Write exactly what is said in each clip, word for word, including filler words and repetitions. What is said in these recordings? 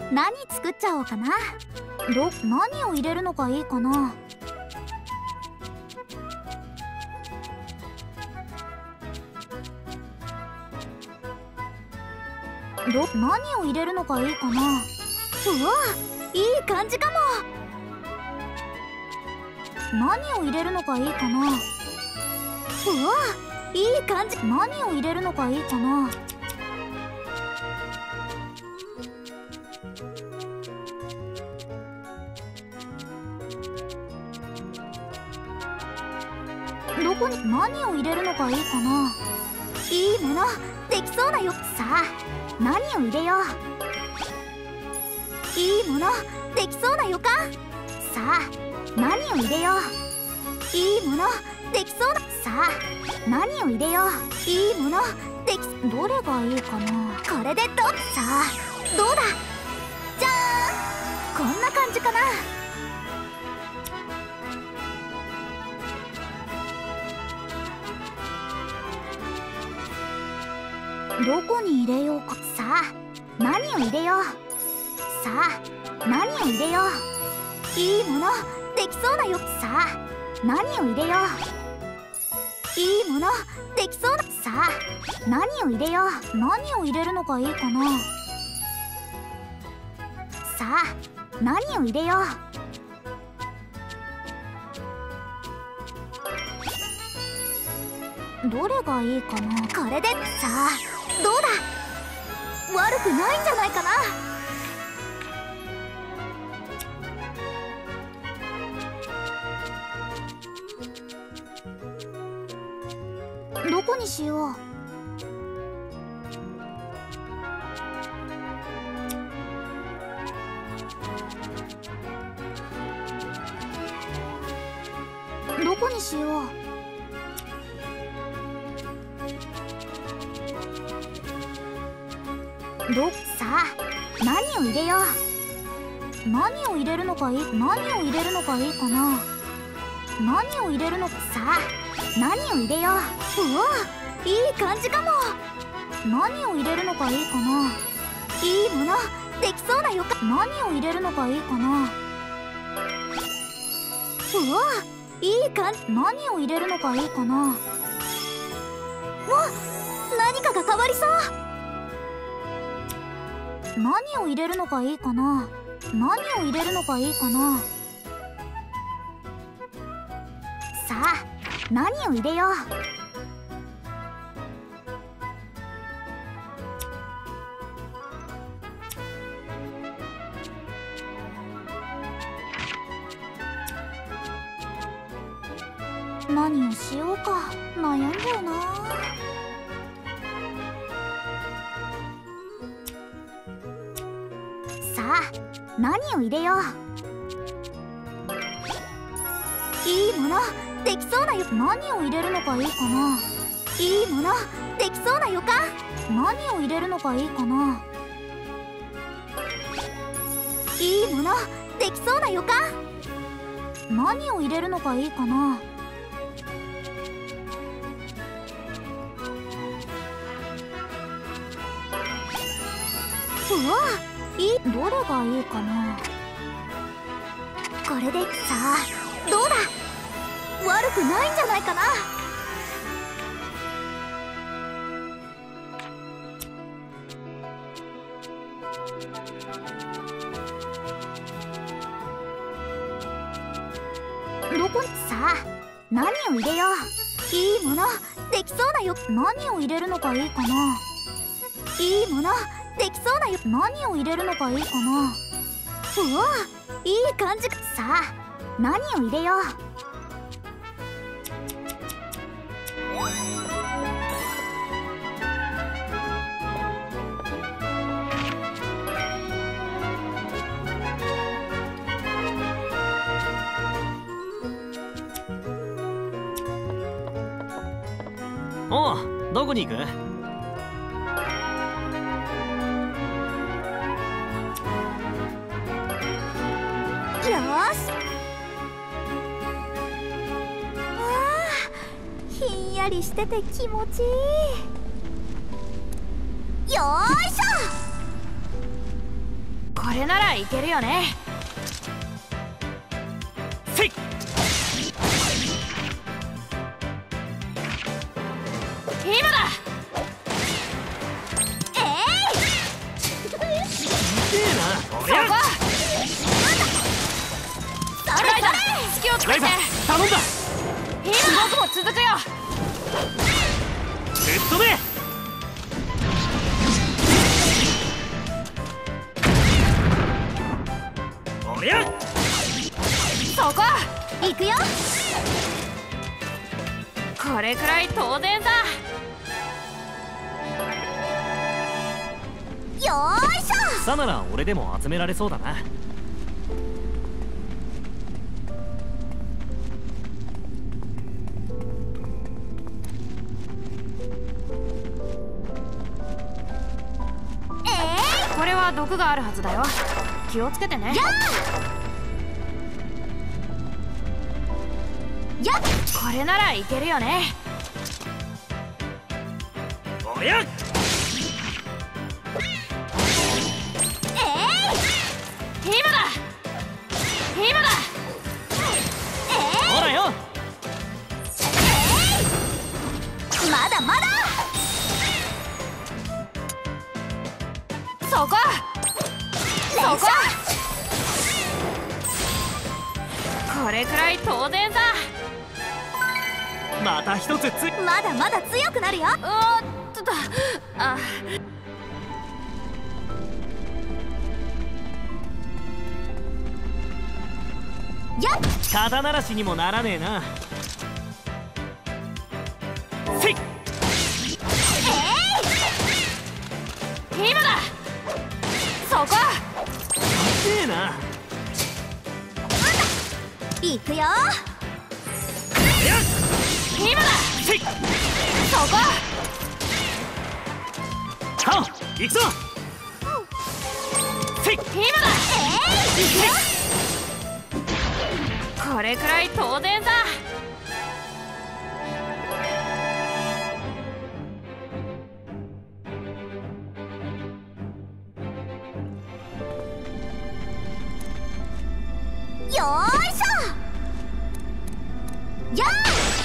何作っちゃおうかな。ど何を入れるのがいいかな。ど何を入れるのがいいかな。うわ、いい感じかも。何を入れるのがいいかな。うわ、いい感じ。何を入れるのがいいかな。どこに何を入れるのがいいかな。いいものできそうだよ。さあ何を入れよう。いいものできそうだよか。さあ何を入れよう。いいものできそうだ。さあ何を入れよう。いいものできどれがいいかな。これでどさあどうだ。じゃーん、こんな感じかな。どこに入れようか。さあ何を入れよう。さあ何を入れよう。いいものできそうだよ。さあ何を入れよう。いいものできそうだ。さあ何を入れよう。何を入れるのがいいかな。さあ何を入れよう。どれがいいかな。これでさあどうだ。悪くないんじゃないかな。どこにしよう。どこにしよう。どさあ何を入れよう。何を入れるのがいい。何を入れるのがいいかな。何を入れるの。さあ何を入れよう。うわ、いい感じかも。何を入れるのがいいかな。いいものできそうだよか。何を入れるのがいいかな。うわ、いい感じ。何を入れるのがいいかな。わ、何かが変わりそう。何を入れるのがいいかな。何を入れるのがいいかな。さあ何を入れよう。何をしようか悩んじゃうな。さあ何を入れよう。いいものできそうだよ。何を入れるのがいいかな。いいものできそうだよか。何を入れるのがいいかな。いいものできそうだよか。何を入れるのがいいかな。うわ、いいどれがいいかな。これでさあどうだ。悪くないんじゃないかな。どこにさあ何を入れよう。いいものできそうだよ。何を入れるのがいいかな。いいものできそうだよ。何を入れるのがいいかな。うわ、いい感じ。さあ何を入れよう。 おう、どこに行く？ よーし。わあ、ひんやりしてて気持ちいい。よーいしょ。これれならいけるよね。 せい。 今だ。 えいいな。おりゃ。 そこ。 それそれ。 隙をつけて。 頼んだ。 今僕も続くよ。 ぶっ飛べ。おりゃ。 そこ。 行くよ。 これくらい当然さ。 よーいしょ。 さなら俺でも集められそうだな。 えこれは毒があるはずだよ。気をつけてね。 ー、やっやっ。 これならいけるよね。 おりゃ。 今だ。今だ。 ほらよ。 まだまだ。 そこ。そこ。これくらい当然さ。 また一つつ。 まだまだ強くなるよ。 おーっとだ。あ。 やっ。 肩慣らしにもならねえな。せい。 今だ。そこ。 せえな。 行くよ。 今だ。 せい。 そこ。 はっ、行くぞ。せい。 今だ。 行くよ。 これくらい当然さ。 よーいしょ。やー。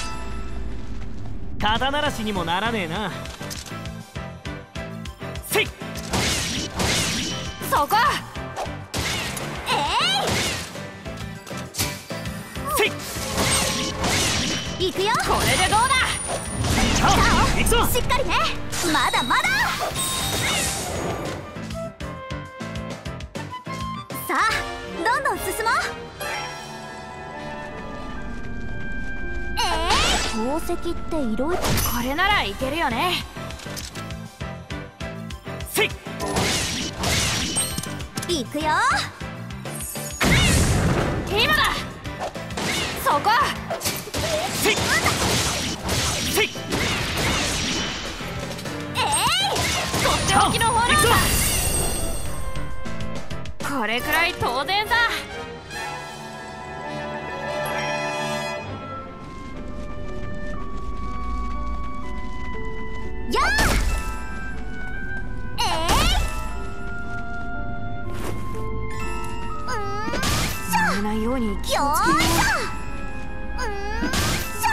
肩慣らしにもならねえな。せい。 そこ。 せい。 行くよ。 これでどうだ。 はっ、行くぞ。 しっかりね。まだまだ。さあどんどん進もう。えー、宝石っていろいろ。 これならいけるよね。 せい。 行くよ。 今だ。そこ。 せい。せい。 とっておきの炎だ。これくらい当然さ。 やー。えー、うーんしょ。 やめないように気よーをつけよいしょ。うーんし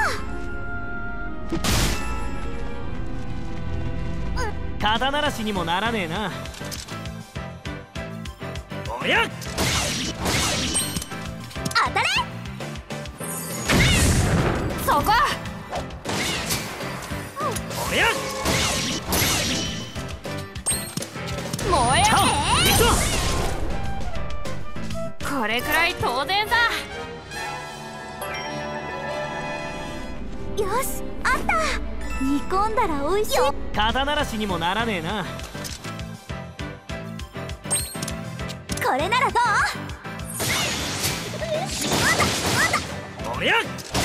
ょ。 肩慣らしにもならねえな。おりゃ。 当たれ。 そこ。 おりゃ。 燃えろ。 はっ、行くぞ。 これくらい当然さ。 よし、あった。煮込んだら美味しい。 肩慣らしにもならねえな。 これならどう？ おりゃ。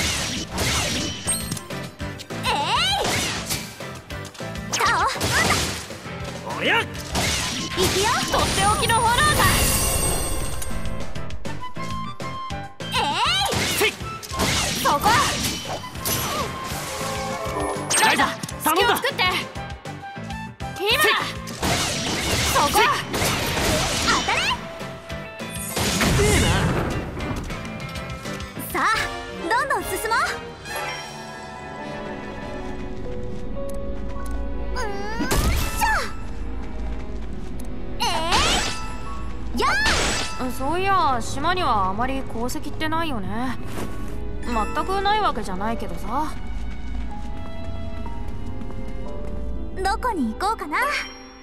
えい。タオ。 おりゃ。 行くよ。 とっておきの炎だ。 えい。 せい。 そこ。ライダー、 頼んだ。 隙を作って。今だ。そこ。 当たれ。 そういや島にはあまり鉱石ってないよね。全くないわけじゃないけどさ。 どこに行こうかな。よ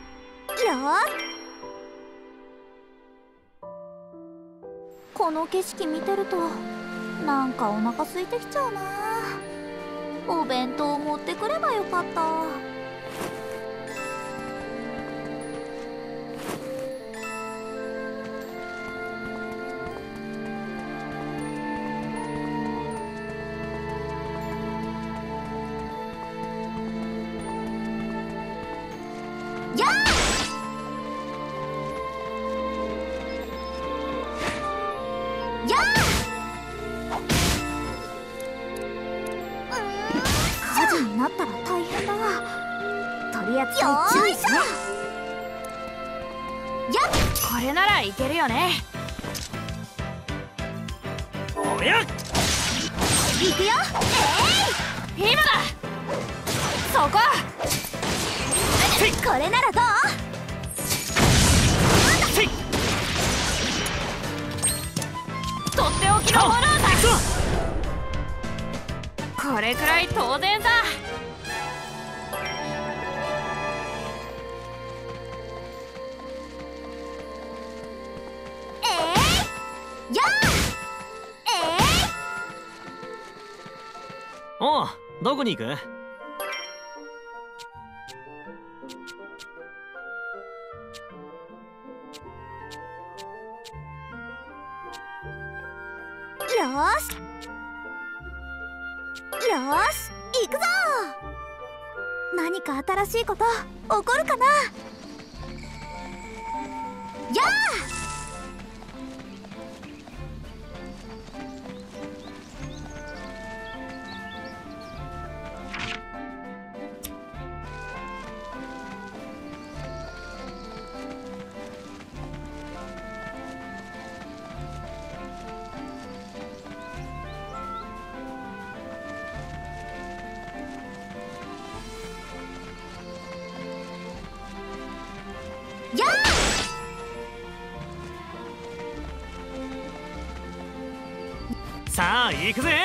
ー、この景色見てるとなんかお腹空いてきちゃうな。お弁当持ってくればよかった。やあ、やあ、火事になったら大変だ。取り扱い注意ね。やっ、 これならいけるよね。 おや、 行くよ。 今だ。そこ。 これならどう？ とっておきのものだ。これくらい当然さ。 えー、やあ、えー、 おう、どこに行く？ よーしよーし、行くぞ。何か新しいこと起こるかな。やあ、やあ、 さあ行くぜ。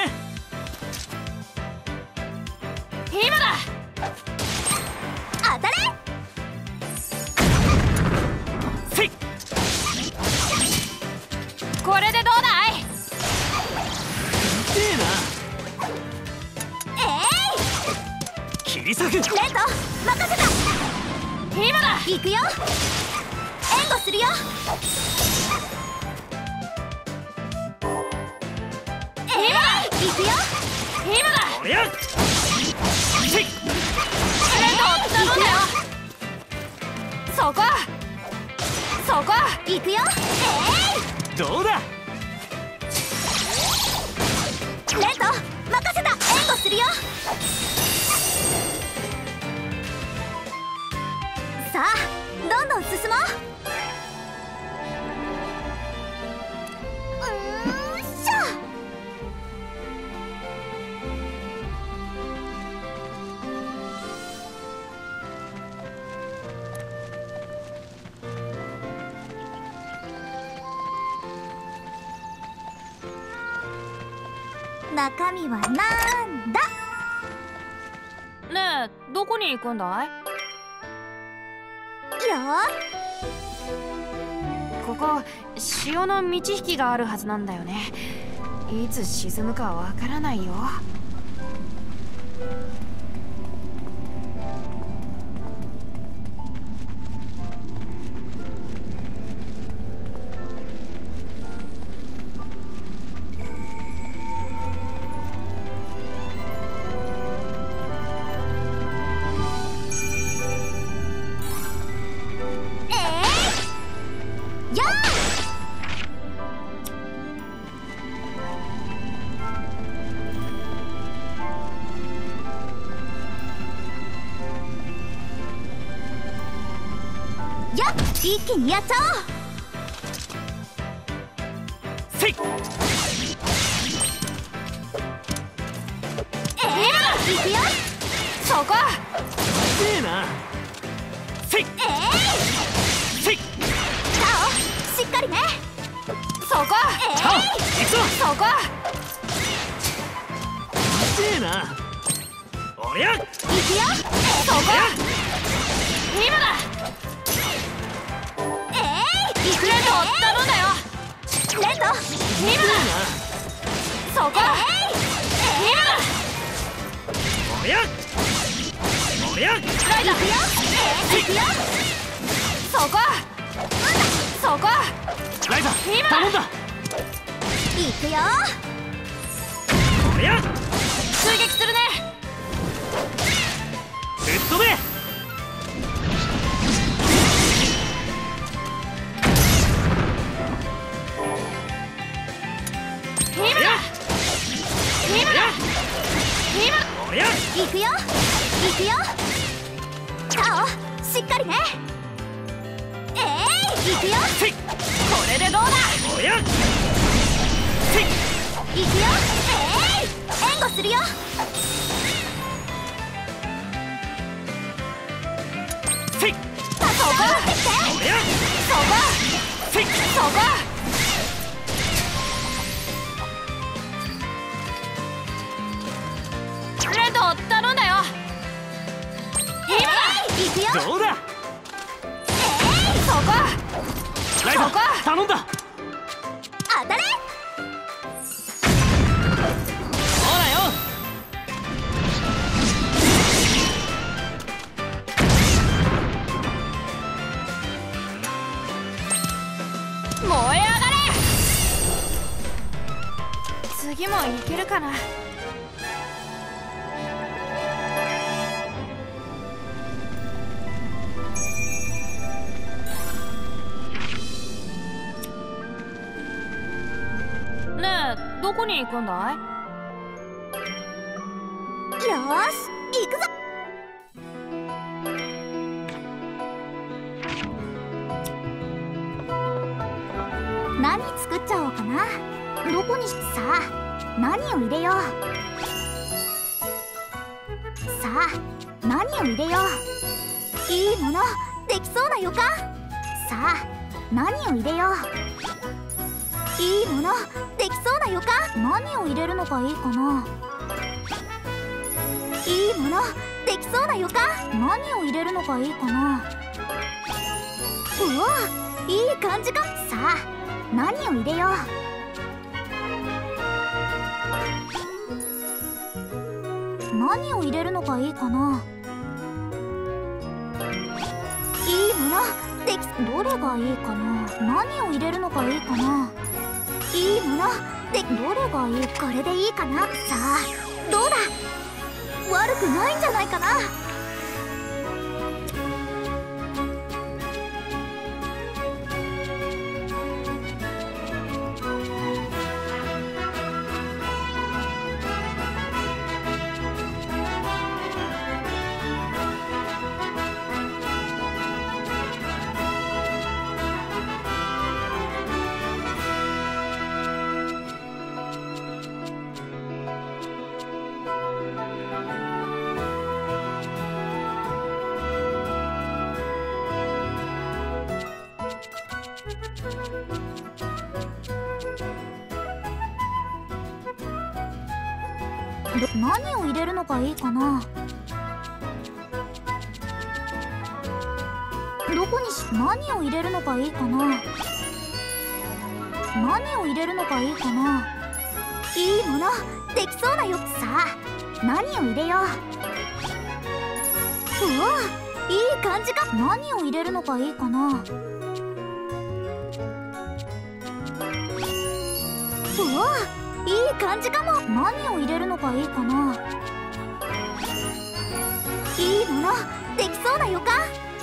今だ。 当たれ。 せい。 これでどうだい？ 痛えな。 え切り裂く。 い、レント任せた。 今だ。 行くよ。援護するよ。えい、行くよ。 今だ。 おや、せい。 レント頼んだよ。そこ。そこ。 行くよ。えどうだ。 い、レント任せた。援護するよ。さあ、どんどん進もう。うーんしょ。中身はなんだ。 ねえ、どこに行くんだい？ よここ潮の満ち引きがあるはずなんだよね。いつ沈むかわからないよ。 ー、やあ、やっ、一気にやっちゃおう。 せい。 えー、行くよ。 そこ。 痛えな。せい。 えー、 せい。 タオ、しっかりね。 そこ。 せえな。おりゃ。 行くよ。 そこ。今だ。 えい、行くレンド頼んだよ。 レンド。 今だ。そこ。今だ。 おりゃ。おりゃ。 ライダー。 行くよ。 そこ。そこ。 ライザ今頼んだ。 行くよ。 おりゃ。 追撃するね。 ぶっ飛べ。 今だ。今だ。 おりゃ。 行くよ。行くよ。タオ、しっかりね。えい、行くよ。 せい。 これでどうだ。 おりゃ。せい。 行くよ。えい、援護するよ。 せい。 そこ、守ってきて。 おりゃ。 そこ。 せい。 そこ。レンド頼んだよ。今だ。 行くよ。 どうだ。 そこ。 ライザそこ頼んだ。 当たれ。 ほらよ。 燃え上がれ。次もいけるかな。ねえ、どこに行くんだい？ よーし、行くぞ。何作っちゃおうかな。どこにしさあ、何を入れよう。さあ、何を入れよう。いいものできそうな予感。さあ、何を入れよう。いいものできそうな予感。何を入れるのがいいかな。いいものできそうな予感。何を入れるのがいいかな。うわ、いい感じか。さあ、何を入れよう。何を入れるのがいいかな。いいものでき、どれがいいかな。何を入れるのがいいかな。いいもので、どれがいい。これでいいかな。さあ、どうだ。悪くないんじゃないかな。ど、何を入れるのがいいかな。どこにし、何を入れるのがいいかな。何を入れるのがいいかな。いいものできそうなよ。さあ、何を入れよう。うわ、いい感じか。何を入れるのがいいかな。うわ、いい感じかも。何を入れるのがいいかな。いいものできそうな予感。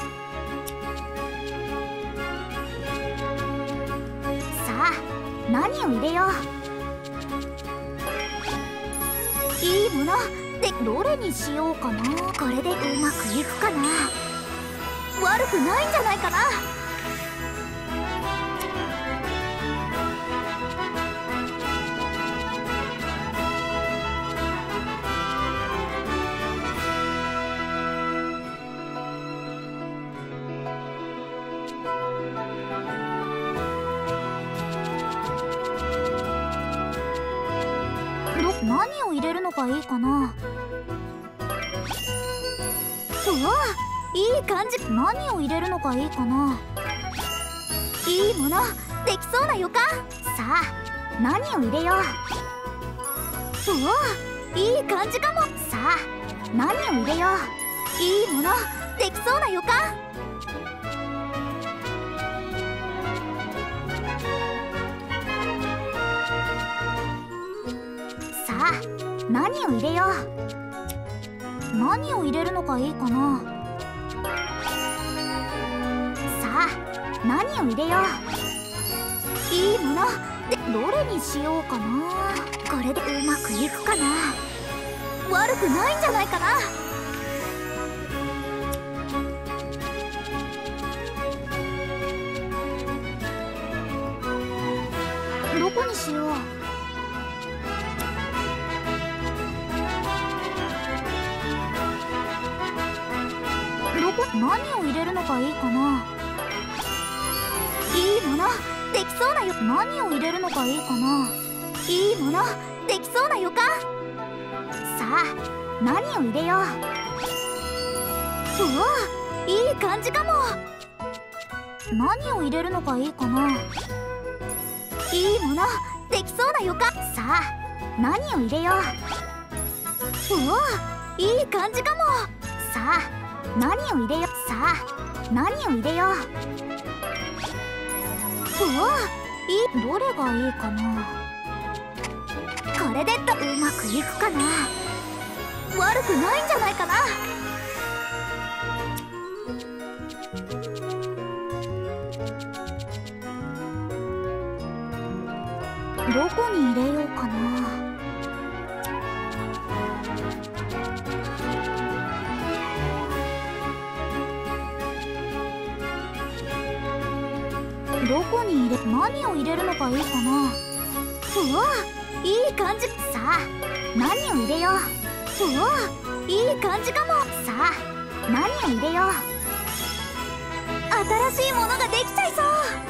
さあ、何を入れよう。いいもので、どれにしようかな。これでうまくいくかな。悪くないんじゃないかな。 かいいかな。うわ、いい感じ。何を入れるのがいいかな。いいものできそうな予感。さあ何を入れよう。うわ、いい感じかも。さあ何を入れよう。いいものできそうな予感。さあ何を入れよう。何を入れるのがいいかな。さあ何を入れよう。いいものでどれにしようかな。これでうまくいくかな。悪くないんじゃないかな。どこにしよう。どこ、何を入れるのがいいかな。いいものできそうなよ。何を入れるのがいいかな。いいものできそうな予感。さあ何を入れよう。うわ、いい感じかも。何を入れるのがいいかな。いいものできそうな予感。さあ何を入れよう。うわ、いい感じかも。さあ何を入れよう。さあ何を入れよう。うわ、いい、どれがいいかな。これでとうまくいくかな。悪くないんじゃないかな。どこに入れようかな。どこに入れ、何を入れるのがいいかな。うわ、いい感じ。さあ何を入れよう。うわ、いい感じかも。さあ何を入れよう。新しいものができちゃいそう。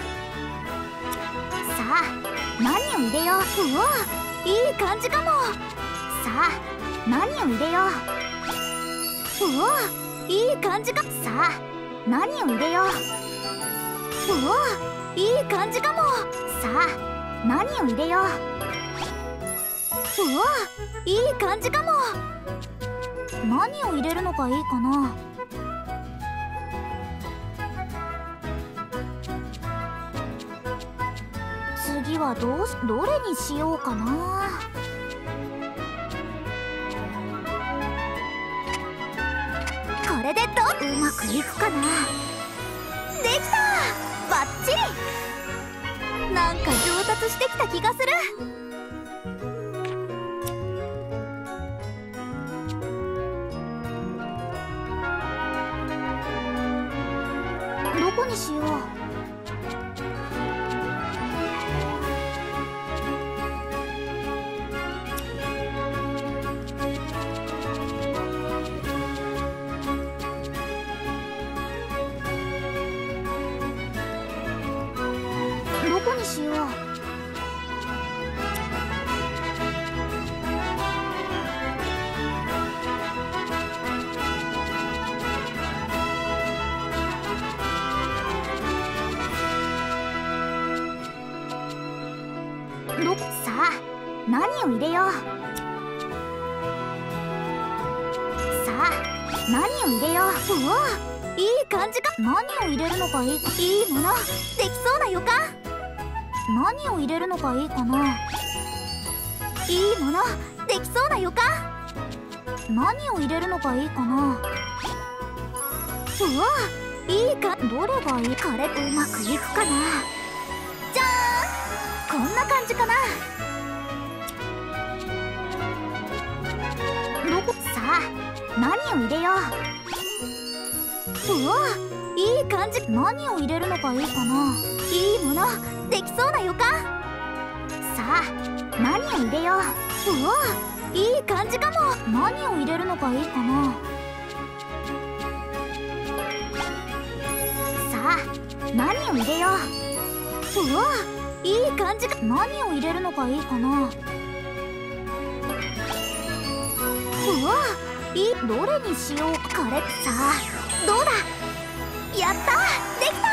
さあ何を入れよう。うわ、いい感じかも。さあ何を入れよう。うわ、いい感じか。さあ何を入れよう。うわ、いい感じかも。さあ何を入れよう。うわ、いい感じかも。何を入れるのがいいかな。次はどうし、どれにしようかな。これでどうまくいくかな。できた、バッチリ。なんか上達してきた気がする。どこにしよう。どこにしよう。ど、さあ何を入れよう。さあ何を入れよう。うわ、いい感じか。何を入れるのがいいか。いいものできそうな予感。何を入れるのがいいかな。いいものできそうな予感。何を入れるのがいいかな。うわ、いいか。どれがいい。これうまくいくかな。じゃーん、こんな感じかな。どこ、さあ何を入れよう。うわ、いい感じ。何を入れるのがいいかな。いいものできそうな予感。さあ何を入れよう。うわ、いい感じかも。何を入れるのがいいかな。さあ何を入れよう。うわ、いい感じか。何を入れるのがいいかな。 うわ、いい。どれにしようか。これさあ、どうだ。やった、できた。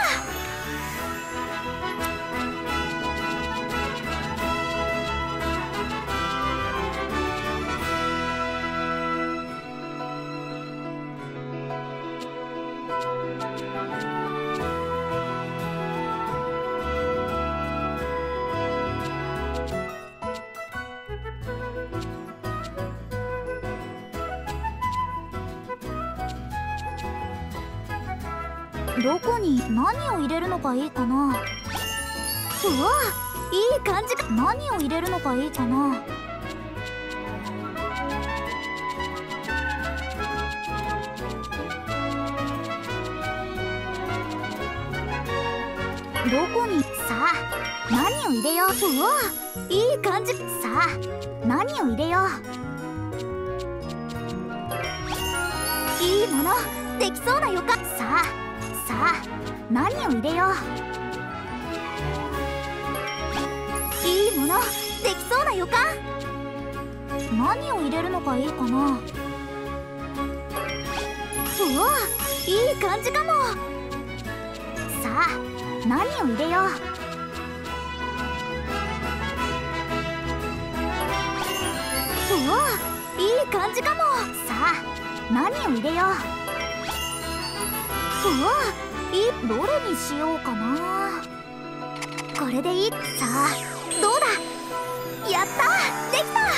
どこに何を入れるのがいいかな。うわ、いい感じか。何を入れるのがいいかな。どこにさあ、何を入れよう。うわ、いい感じ。さあ、何を入れよう。いいものできそうな予感。さあさあ、何を入れよう。いいものできそうな予感。何を入れるのがいいかな。うわ、いい感じかも。さあ、何を入れよう。うわ、いい感じかも。さあ、何を入れよう。うわ、いい。どれにしようかな。これでいい。さあ、どうだ。やった、できた。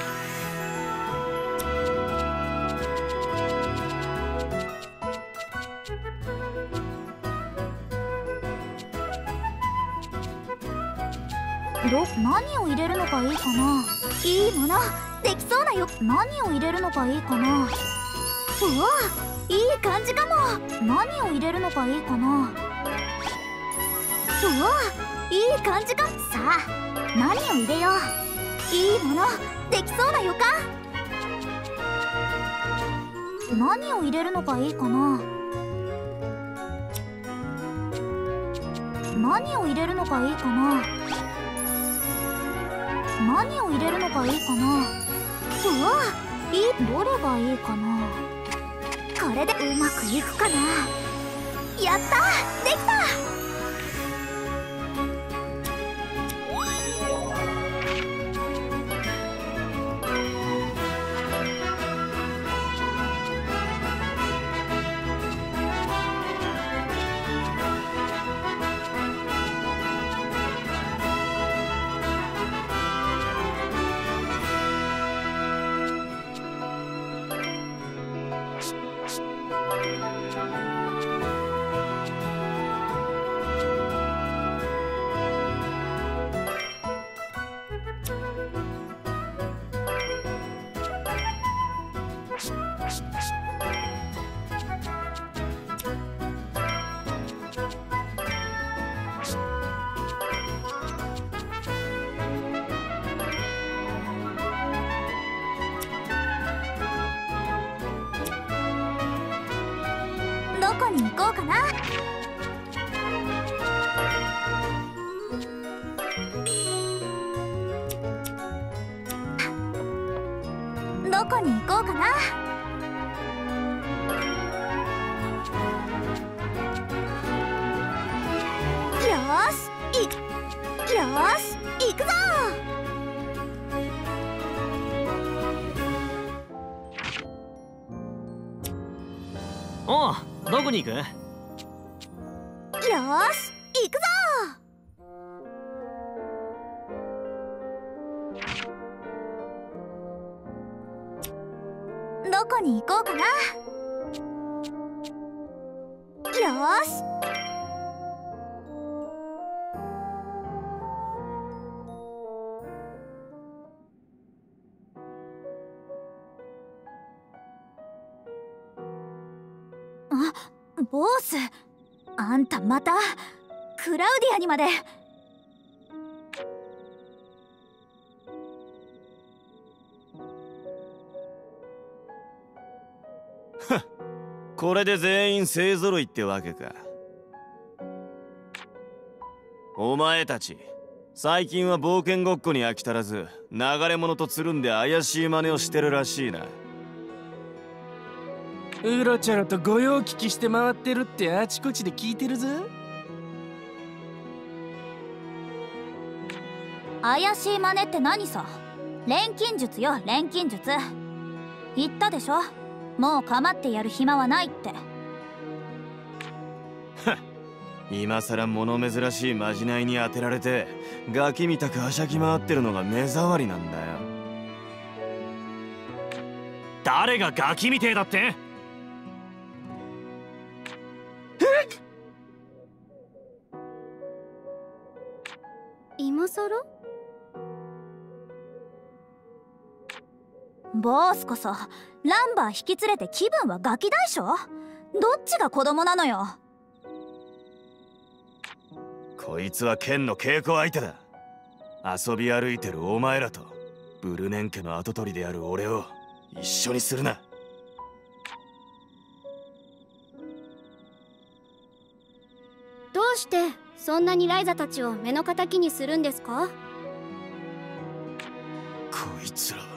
ど何を入れるのがいいかな。いいものできそうなよ。何を入れるのがいいかな。うわ、いい感じかも。何を入れるのがいいかな。うわ、いい感じか。さあ、何を入れよう。いいものできそうな予感。何を入れるのがいいかな。何を入れるのがいいかな。何を入れるのがいいかな。うわ、いい。どれがいいかな。これでうまくいくかな。やった、できた。どこに行こうかな。どこに行こうかな。よーし、いよーし、行くぞ。 おう、どこに行く。 よーし、行くぞ。どこに行こうかな。よーし。あ、ボス、あんたまたクラウディアにまで。 これで全員勢ぞろいってわけか。お前たち最近は冒険ごっこに飽き足らず流れ者とつるんで怪しい真似をしてるらしいな。 うろちょろと御用聞きして回ってるってあちこちで聞いてるぞ。 怪しい真似って何さ。錬金術よ、錬金術。言ったでしょ、もう構ってやる暇はないって。 今さら物珍しいまじないに当てられてガキみたくはしゃぎ回ってるのが目障りなんだよ。 誰がガキみてえだって。 今さらボスこそランバー引き連れて気分はガキ大将？どっちが子供なのよ。 こいつは剣の稽古相手だ。遊び歩いてるお前らとブルネン家の跡取りである俺を一緒にするな。 どうしてそんなにライザたちを目の敵にするんですか？ こいつらは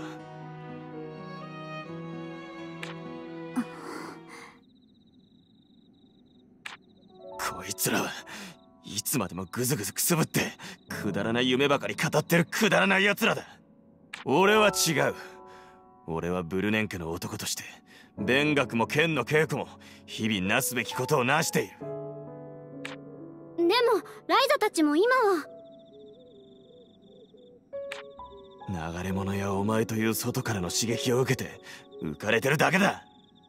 こいつらはいつまでもグズグズくすぶってくだらない夢ばかり語ってるくだらない奴らだ。俺は違う。俺はブルネン家の男として勉学も剣の稽古も日々なすべきことをなしている。 でもライザたちも今は流れ者やお前という外からの刺激を受けて浮かれてるだけだ。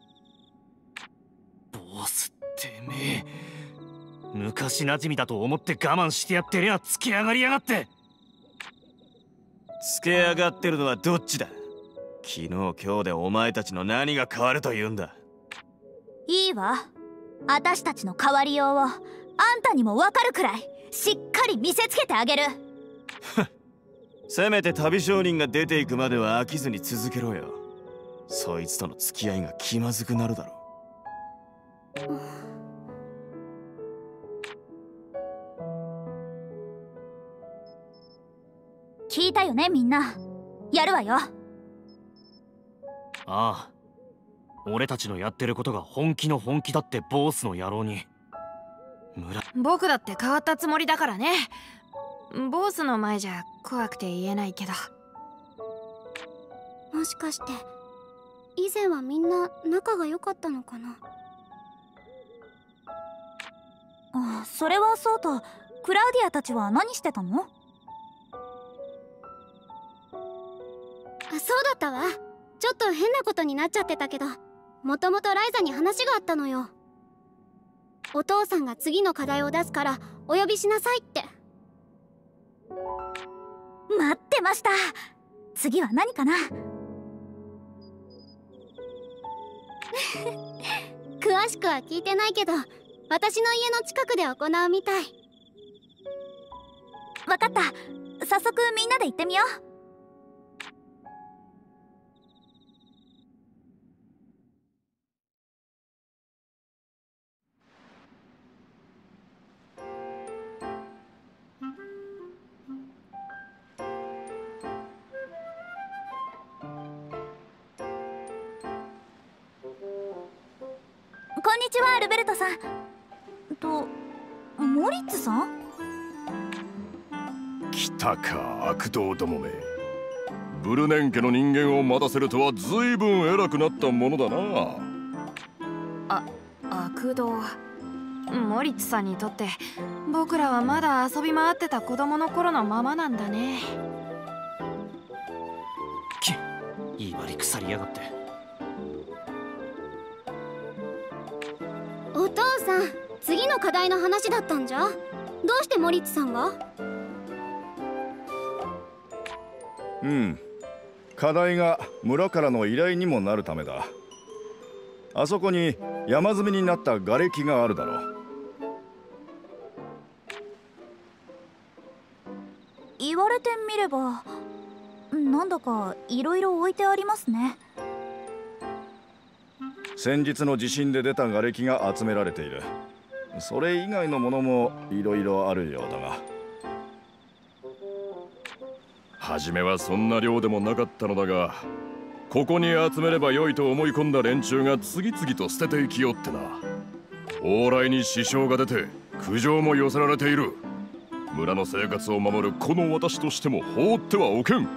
ボスてめえ、昔馴染みだと思って我慢してやってりゃつけ上がりやがって。 つけ上がってるのはどっちだ。昨日今日でお前たちの何が変わるというんだ。 いいわ、私たちの変わりようをあんたにも分かるくらいしっかり見せつけてあげる。 せめて旅商人が出ていくまでは飽きずに続けろよ。そいつとの付き合いが気まずくなるだろう。 聞いたよねみんな。やるわよ。 ああ、俺たちのやってることが本気の本気だってボスの野郎に。村僕だって変わったつもりだからね。ボスの前じゃ怖くて言えないけど。 もしかして以前はみんな仲が良かったのかな。 あ、それはそうと、クラウディアたちは何してたの？ あ、そうだったわ。ちょっと変なことになっちゃってたけど、もともとライザに話があったのよ。お父さんが次の課題を出すからお呼びしなさいって。 待ってました。次は何かな？ 詳しくは聞いてないけど、私の家の近くで行うみたい。 わかった。早速みんなで行ってみよう。こんにちは、ルベルトさん。と、モリッツさん？ 来たか、悪党どもめ。ブルネン家の人間を待たせるとは随分偉くなったものだな。 あ、悪童。モリッツさんにとって僕らはまだ遊び回ってた子供の頃のままなんだね。 き威張り腐りやがって。 お父さん、次の課題の話だったんじゃ。どうしてモリッツさんが？ うん、課題が村からの依頼にもなるためだ。あそこに山積みになった瓦礫があるだろう。 言われてみればなんだかいろいろ置いてありますね。 先日の地震で出た瓦礫が集められている。それ以外のものもいろいろあるようだが。 初めはそんな量でもなかったのだが、 ここに集めれば良いと思い込んだ連中が次々と捨てていきよってな。往来に支障が出て苦情も寄せられている。村の生活を守るこの私としても放ってはおけん。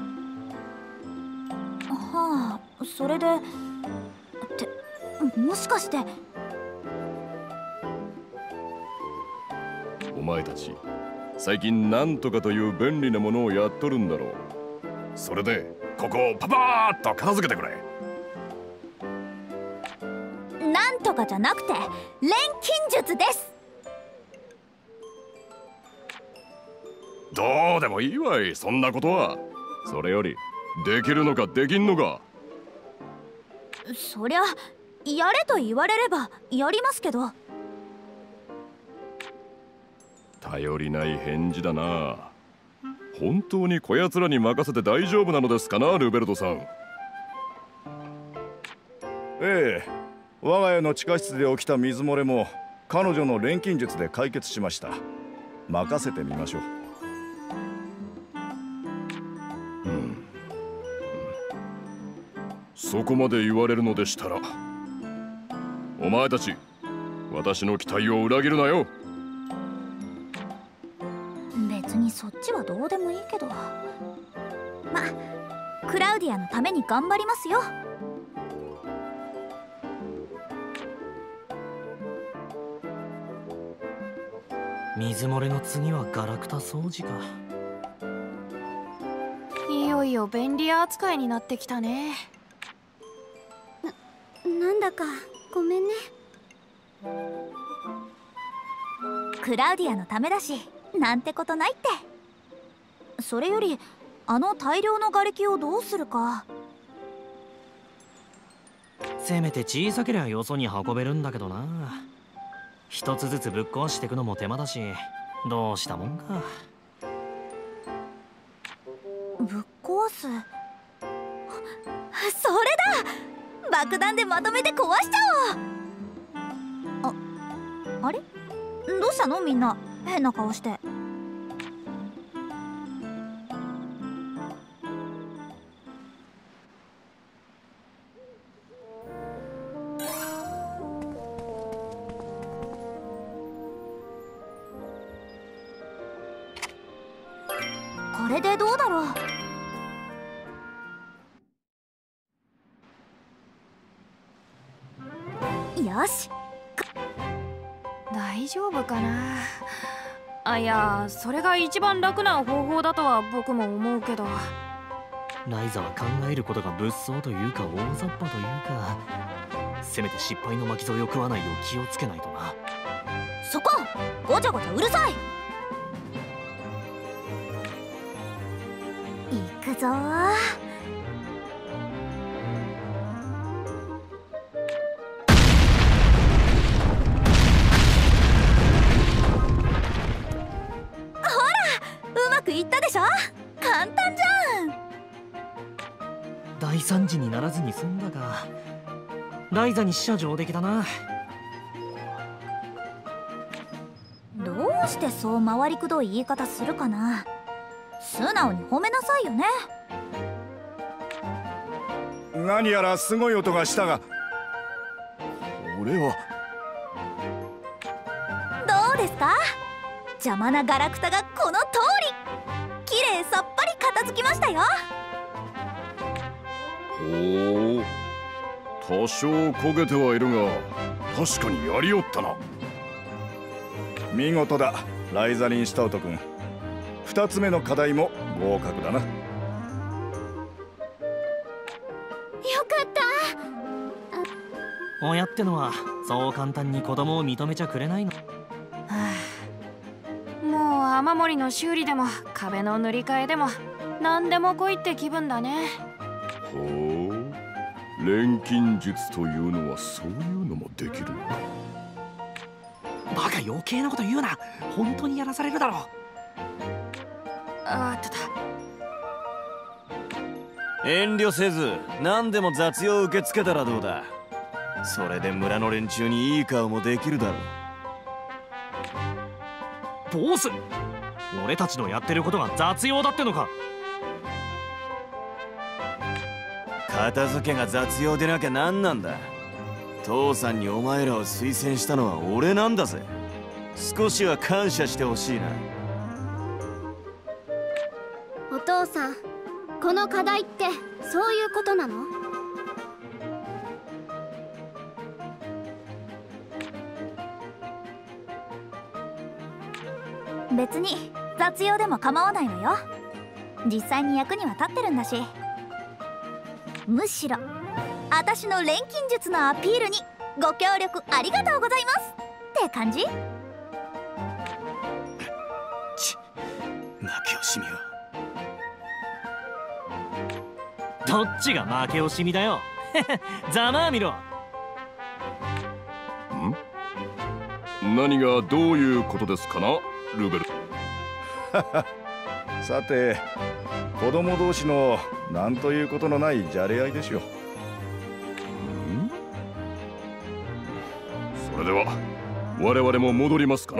はあ、それでってもしかして。 お前たち最近なんとかという便利なものをやっとるんだろう。それでここをパパーッと片付けてくれ。 なんとかじゃなくて錬金術です。 どうでもいいわい、そんなことは。それよりできるのかできんのか。 そりゃやれと言われればやりますけど。 頼りない返事だな。本当にこやつらに任せて大丈夫なのですかな、ルベルトさん。 ええ、我が家の地下室で起きた水漏れも彼女の錬金術で解決しました。任せてみましょう。 うん、うん、そこまで言われるのでしたら、お前たち私の期待を裏切るなよ。 別にそっちはどうでもいいけど、まクラウディアのために頑張りますよ。 水漏れの次はガラクタ掃除か。 いよいよ便利扱いになってきたね。 な、なんだかごめんね。 クラウディアのためだしなんてことないって。それよりあの大量の瓦礫をどうするか。 せめて小さければよそに運べるんだけどな。一つずつぶっ壊していくのも手間だし、どうしたもんか。 ぶっ壊す。それだ、爆弾でまとめて壊しちゃおう。あ、あれどうしたのみんな変な顔して。これでどうだろう。よし。 大丈夫かな。あ、いや、それが一番楽な方法だとは僕も思うけど。 ライザは考えることが物騒というか大雑把というか、せめて失敗の巻き添えを食わないよう気をつけないとな。 そこごちゃごちゃうるさい。行くぞー。言ったでしょ、簡単じゃん。 大惨事にならずに済んだか。ライザに死者上出来だな。 どうしてそう回りくどい言い方するかな。素直に褒めなさいよね。 何やらすごい音がしたが、これはどうですか。邪魔なガラクタがこの通りきれいさっぱり片付きましたよ。 ほう、多少焦げてはいるが確かにやりおったな。 見事だライザリン・シュタウト君。二つ目の課題も合格だな。よかった。 親ってのはそう簡単に子供を認めちゃくれないの。 もう雨漏りの修理でも壁の塗り替えでも何でも来いって気分だね。 ほう、錬金術というのはそういうのもできるのか。 バカ余計なこと言うな。本当にやらされるだろう。 あったた。遠慮せず何でも雑用受け付けたらどうだ。それで村の連中にいい顔もできるだろう。 ボス、俺たちのやってることが雑用だってのか。 片付けが雑用でなきゃ何なんだ。父さんにお前らを推薦したのは俺なんだぜ。少しは感謝してほしいな。 お父さん、この課題ってそういうことなの？ 別に雑用でも構わないのよ。実際に役には立ってるんだし。むしろ私の錬金術のアピールにご協力ありがとうございますって感じ。 ち、負け惜しみは。 どっちが負け惜しみだよ。ざまあみろ。 ん？何がどういうことですかな、ルベル。 さて、子供同士の何ということのないじゃれ合いでしょう。 それでは我々も戻りますかな。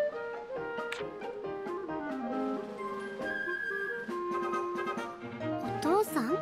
お父さん？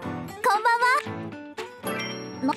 こんばんは。な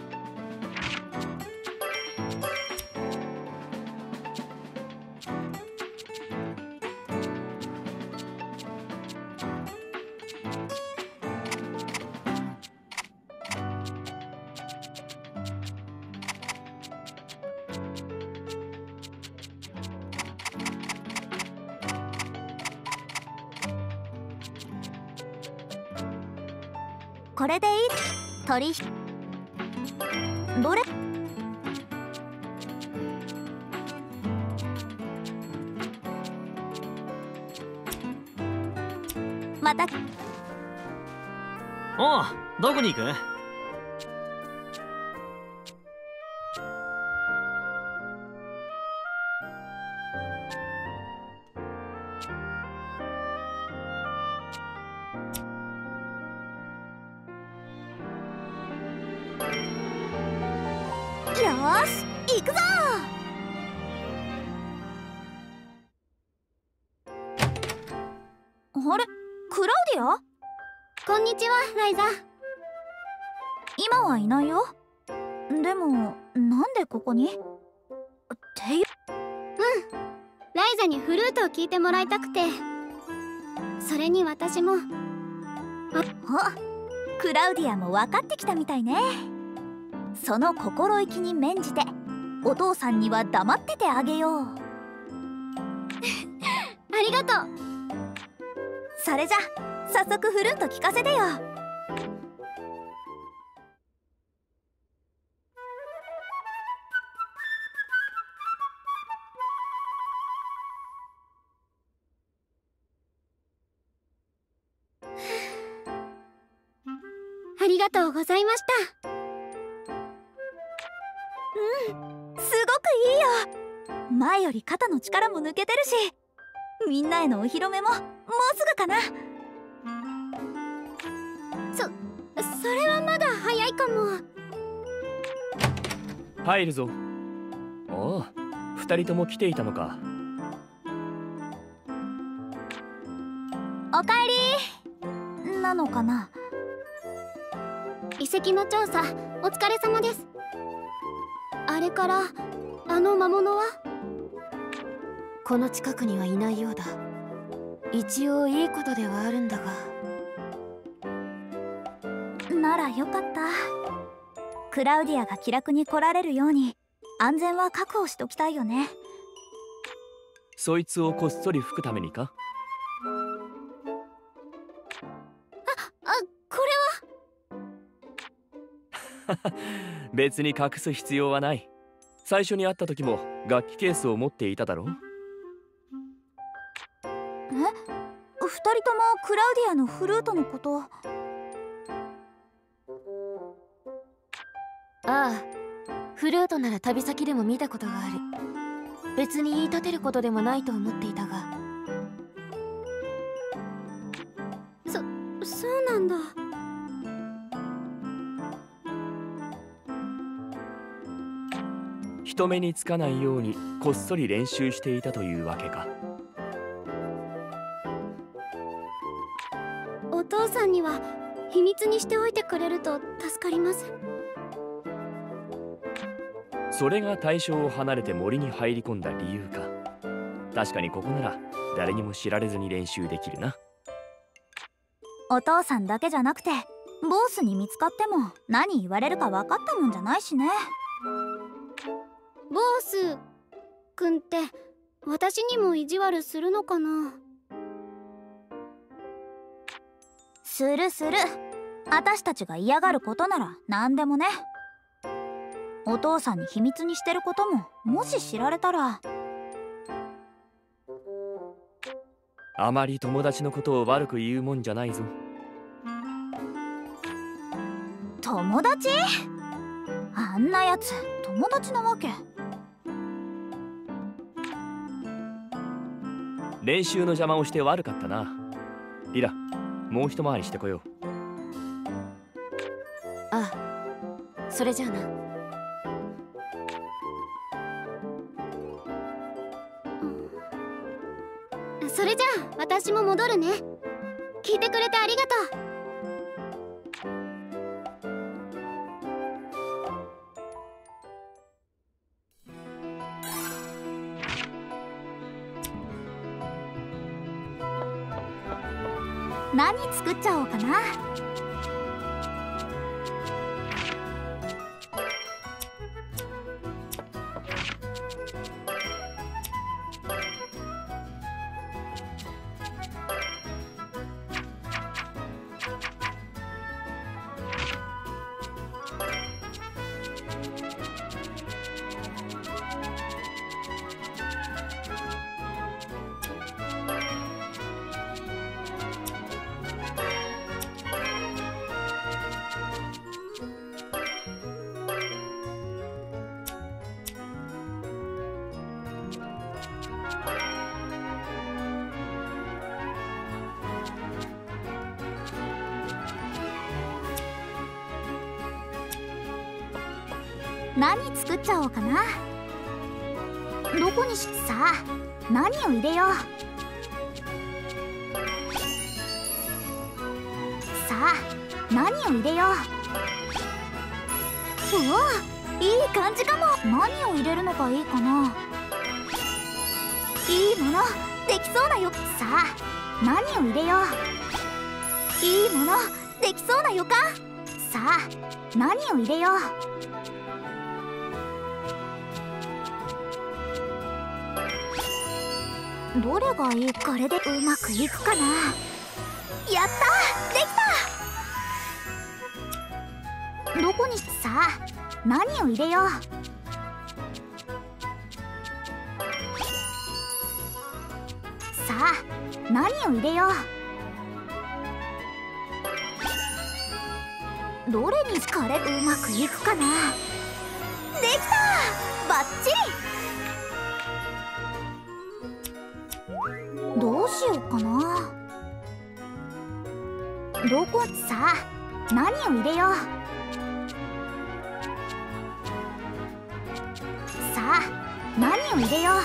これでいい。取引どれまた。 おう、どこに行く？ よーし行くぞ。あれ、クラウディア？ こんにちは、ライザ。 今はいないよ。でもなんでここに？っていう。 うん、ライザにフルートを聴いてもらいたくて。それに私も。 あ、クラウディアも分かってきたみたいね。その心意気に免じてお父さんには黙っててあげよう。 ありがとう。 それじゃ早速フルート聞かせてよ。 ありがとうございました。 うん、すごくいいよ。前より肩の力も抜けてるし、みんなへのお披露目ももうすぐかな。 そ、それはまだ早いかも。 入るぞ。おお、二人とも来ていたのか。 おかえりなのかな。 遺跡の調査お疲れ様です。あれからあの魔物は？ この近くにはいないようだ。一応いいことではあるんだが。 ならよかった。クラウディアが気楽に来られるように安全は確保しときたいよね。 そいつをこっそり吹くためにか？ あ、あ、これは別に隠す必要はない。最初に会った時も楽器ケースを持っていただろう。 え？二人ともクラウディアのフルートのこと？ ああ、フルートなら旅先でも見たことがある。別に言い立てることでもないと思っていたが。 そ、そうなんだ。 人目につかないようにこっそり練習していたというわけか。 お父さんには秘密にしておいてくれると助かります。 それが対象を離れて森に入り込んだ理由か。確かにここなら誰にも知られずに練習できるな。 お父さんだけじゃなくてボスに見つかっても何言われるか分かったもんじゃないしね。 ボスくんって私にも意地悪するのかな？ するする。私たちが嫌がることなら何でもね。お父さんに秘密にしてることももし知られたら。 あまり友達のことを悪く言うもんじゃないぞ。 友達？あんなやつ友達なわけ？ 練習の邪魔をして悪かったな。リラ、もう一回りしてこよう。 ああ、それじゃあな。 それじゃあ私も戻るね。聞いてくれてありがと何作っちゃおうかな。何作っちゃおうかな。どこにしさあ何を入れよう。さあ何を入れよう。うわいい感じかも。何を入れるのがいいかな。いいものできそうなよ。さあ何を入れよう。いいものできそうな予感。さあ何を入れよう。どれがいい。これでうまくいくかな。やったできた。どこにさあ何を入れよう。さあ何を入れよう。どれにこれうまくいくかな。できたバッチリ。どうしようかな。どこさあ何を入れよう。さあ何を入れよ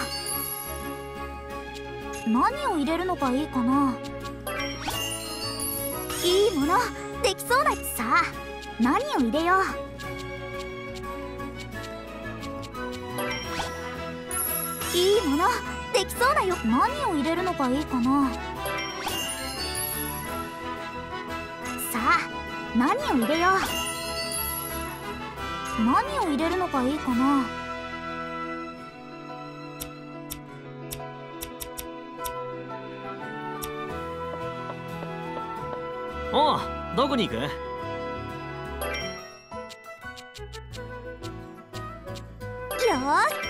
う。何を入れるのがいいかな。いいものできそうな。さあ何を入れよう。いいものできそうだよ。何を入れるのがいいかな。さあ何を入れよう。何を入れるのがいいかな。 おうどこに行く。 よーし。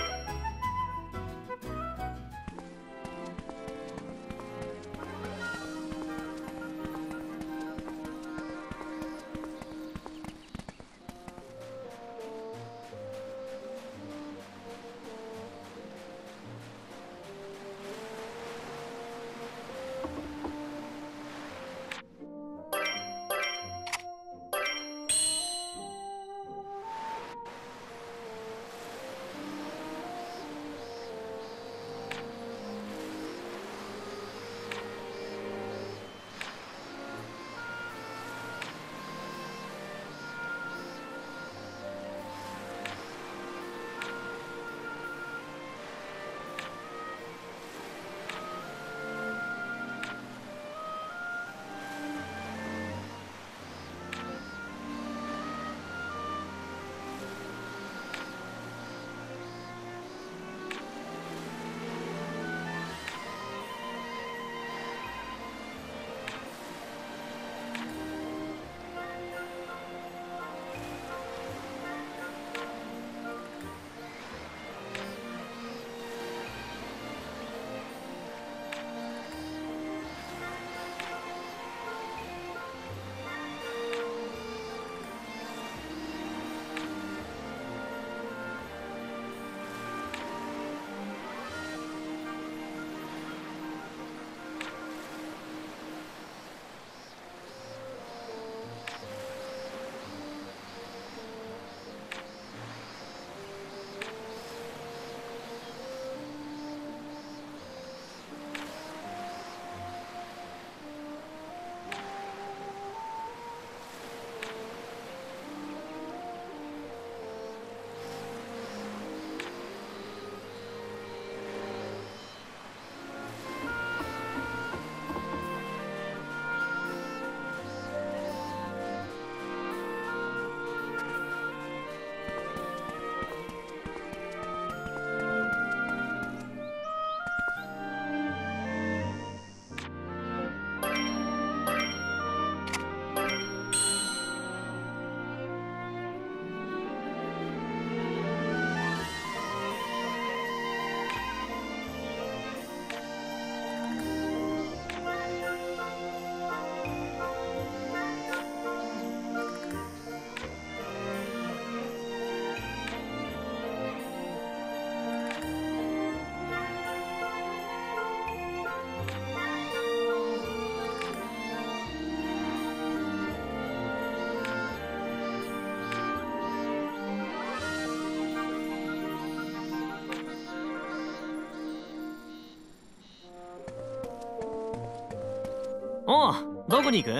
おう、どこに行く？ よ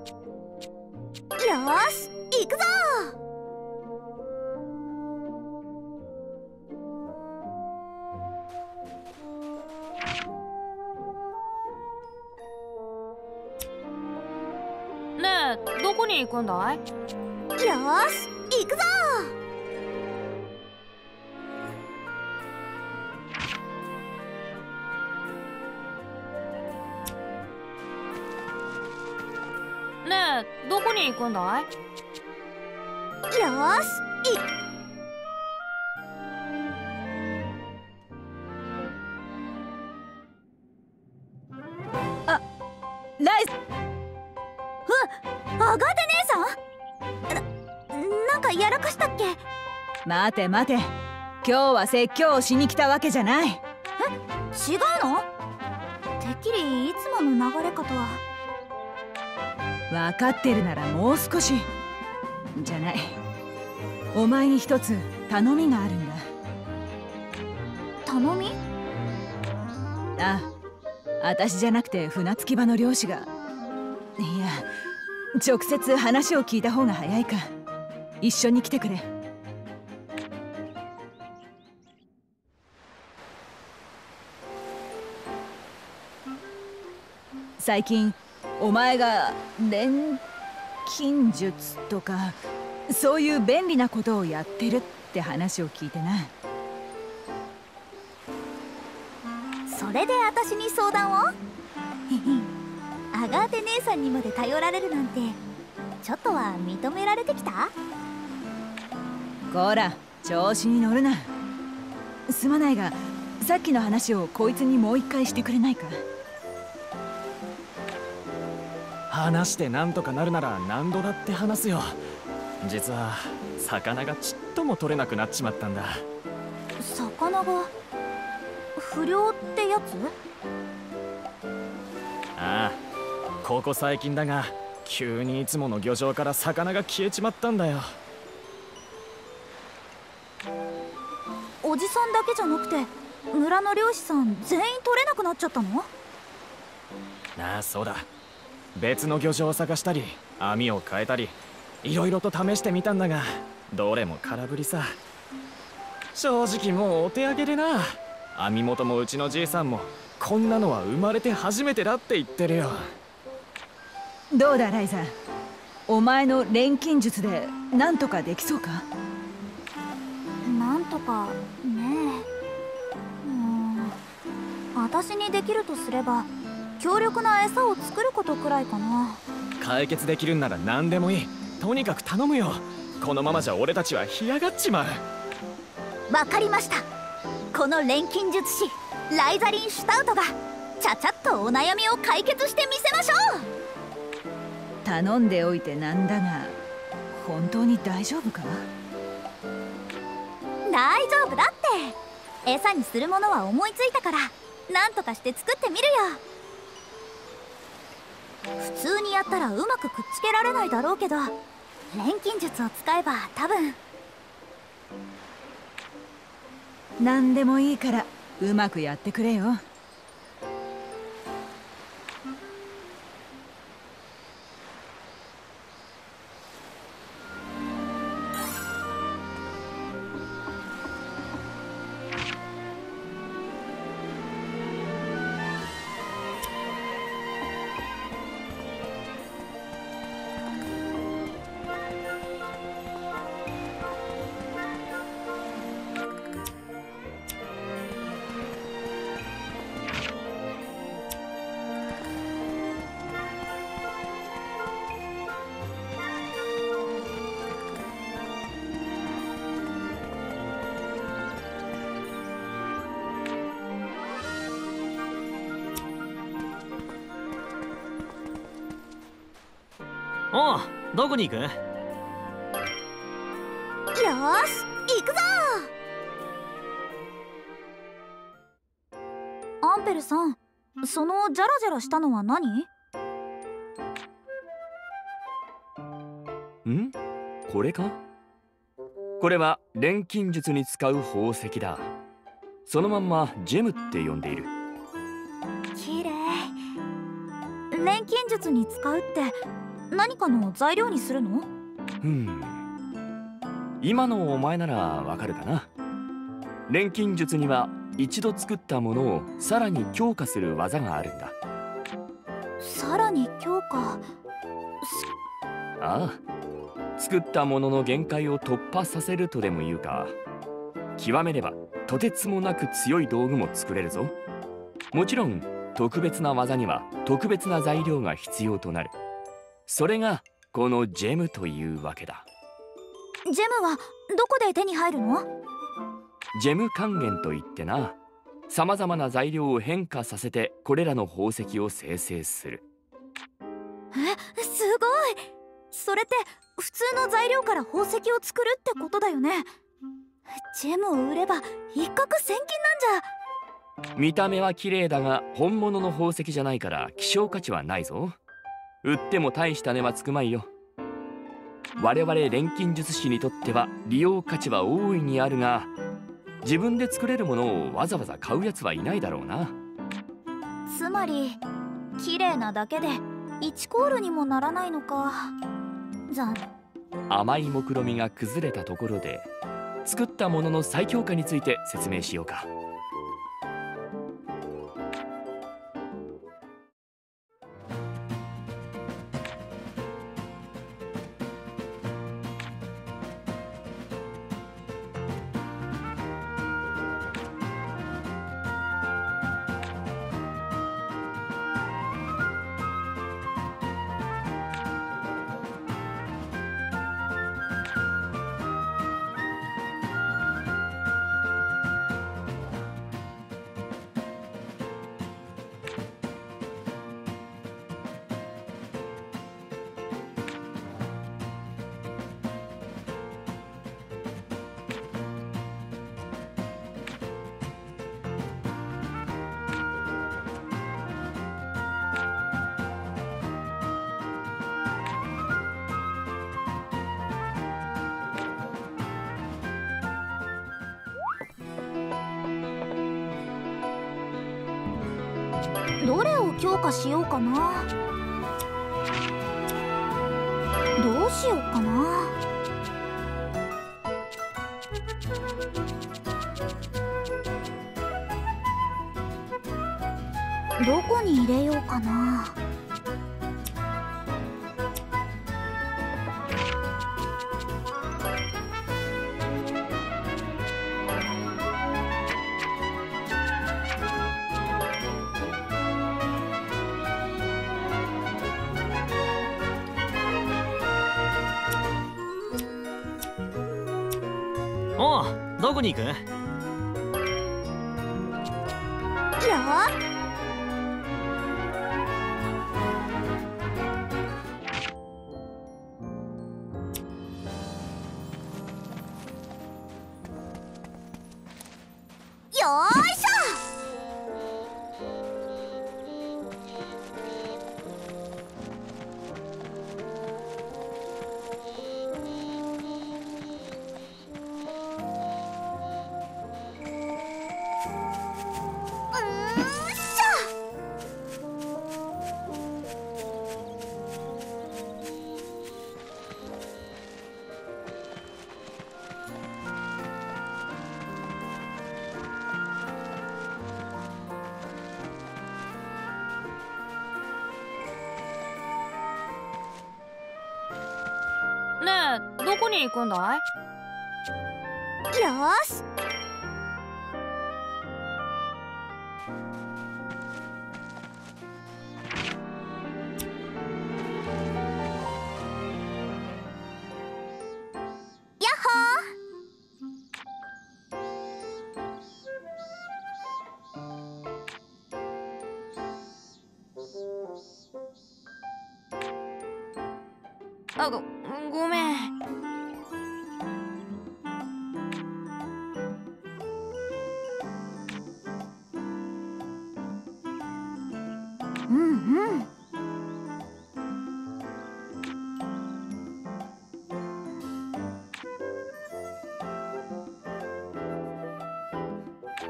ーし行くぞ。 ねえ、どこに行くんだい？ よーし行くぞ。 ねえ、どこに行くんだい？ よーしいあ、ライズ。うわ、アガーテ姉さん。な、なんかやらかしたっけ？ 待て待て、今日は説教をしに来たわけじゃない。 え、違うの？てっきりいつもの流れかとは。 分かってるならもう少しじゃない。お前に一つ頼みがあるんだ。 頼み？ ああ、私じゃなくて船着き場の漁師が。いや、直接話を聞いた方が早いか。一緒に来てくれ。最近お前が錬金術とかそういう便利なことをやってるって話を聞いてな。 それで私に相談を？アガーテ姉さんにまで頼られるなんてちょっとは認められてきた？ こら、調子に乗るな。すまないが、さっきの話をこいつにもう一回してくれないか。 話してなんとかなるなら何度だって話すよ。実は魚がちっとも取れなくなっちまったんだ。 魚が不良ってやつ？ ああ、ここ最近だが急にいつもの漁場から魚が消えちまったんだよ。 おじさんだけじゃなくて村の漁師さん全員取れなくなっちゃったの？ ああ、そうだ。別の漁場を探したり網を変えたりいろいろと試してみたんだが、どれも空振りさ。正直もうお手上げでな。網元もうちのじいさんもこんなのは生まれて初めてだって言ってるよ。 どうだライザー、お前の錬金術でなんとかできそうか？ なんとかねえ。うーん、私にできるとすれば強力な餌を作ることくらいかな。 解決できるんなら何でもいい。とにかく頼むよ。このままじゃ俺たちは干上がっちまう。 わかりました。この錬金術師ライザリン・シュタウトがちゃちゃっとお悩みを解決してみせましょう。 頼んでおいてなんだが、本当に大丈夫か？ 大丈夫だって。餌にするものは思いついたからなんとかして作ってみるよ。普通にやったらうまくくっつけられないだろうけど錬金術を使えば多分。 何でもいいからうまくやってくれよ。 おう、どこに行く？ よーし行くぞ。アンペルさん、そのジャラジャラしたのは何？ ん？これか？これは錬金術に使う宝石だ。そのまんまジェムって呼んでいる。 きれい。錬金術に使うって何かの材料にするの？ ふん、今のお前ならわかるかな。錬金術には一度作ったものをさらに強化する技があるんだ。 さらに強化？ ああ、作ったものの限界を突破させるとでも言うか。極めればとてつもなく強い道具も作れるぞ。もちろん特別な技には特別な材料が必要となる。それがこのジェムというわけだ。 ジェムはどこで手に入るの？ ジェム還元といってな、さまざまな材料を変化させてこれらの宝石を生成する。 え、すごい。それって普通の材料から宝石を作るってことだよね。ジェムを売れば一攫千金なんじゃ。 見た目は綺麗だが本物の宝石じゃないから希少価値はないぞ。売っても大した値はつくまいよ。我々錬金術師にとっては利用価値は大いにあるが、自分で作れるものをわざわざ買うやつはいないだろうな。 つまり綺麗なだけでいちコールにもならないのか。残念。 甘い目論見が崩れたところで、作ったものの再強化について説明しようか。 どれを強化しようかな。どうしようかな。どこに入れようかな。 おう、どこに行く？ いやよーいしょ。 ねえ、どこに行くんだい？ よーし。やっほあ、ご、ごめん。 うんうん。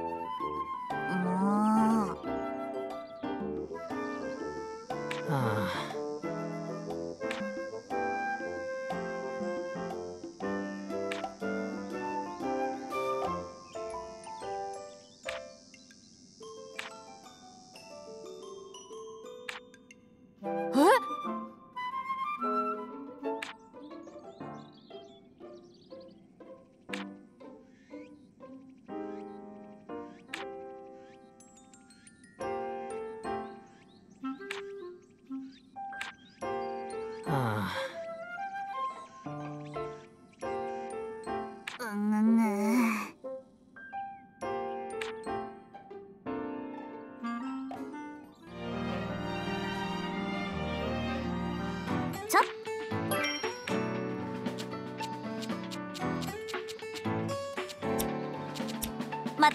もう。 はあ、 ま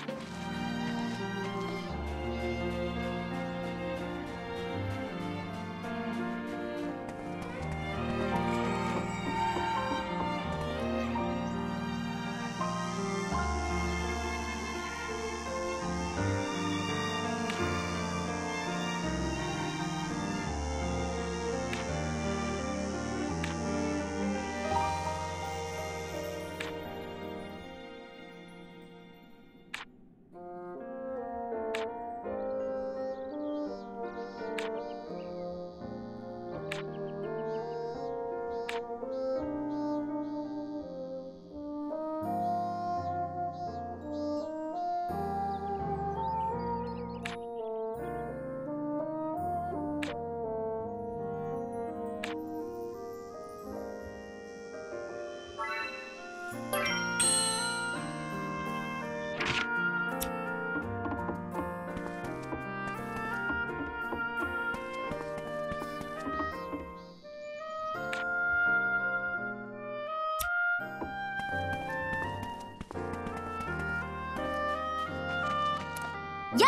や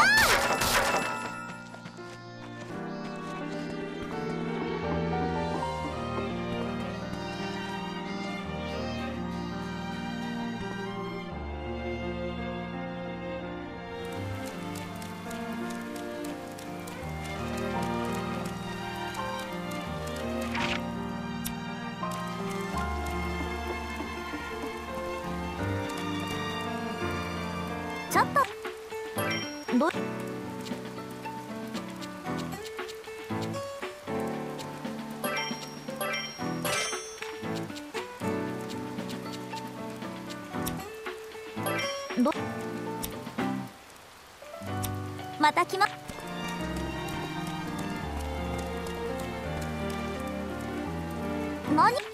ちょっとどどまた来ま何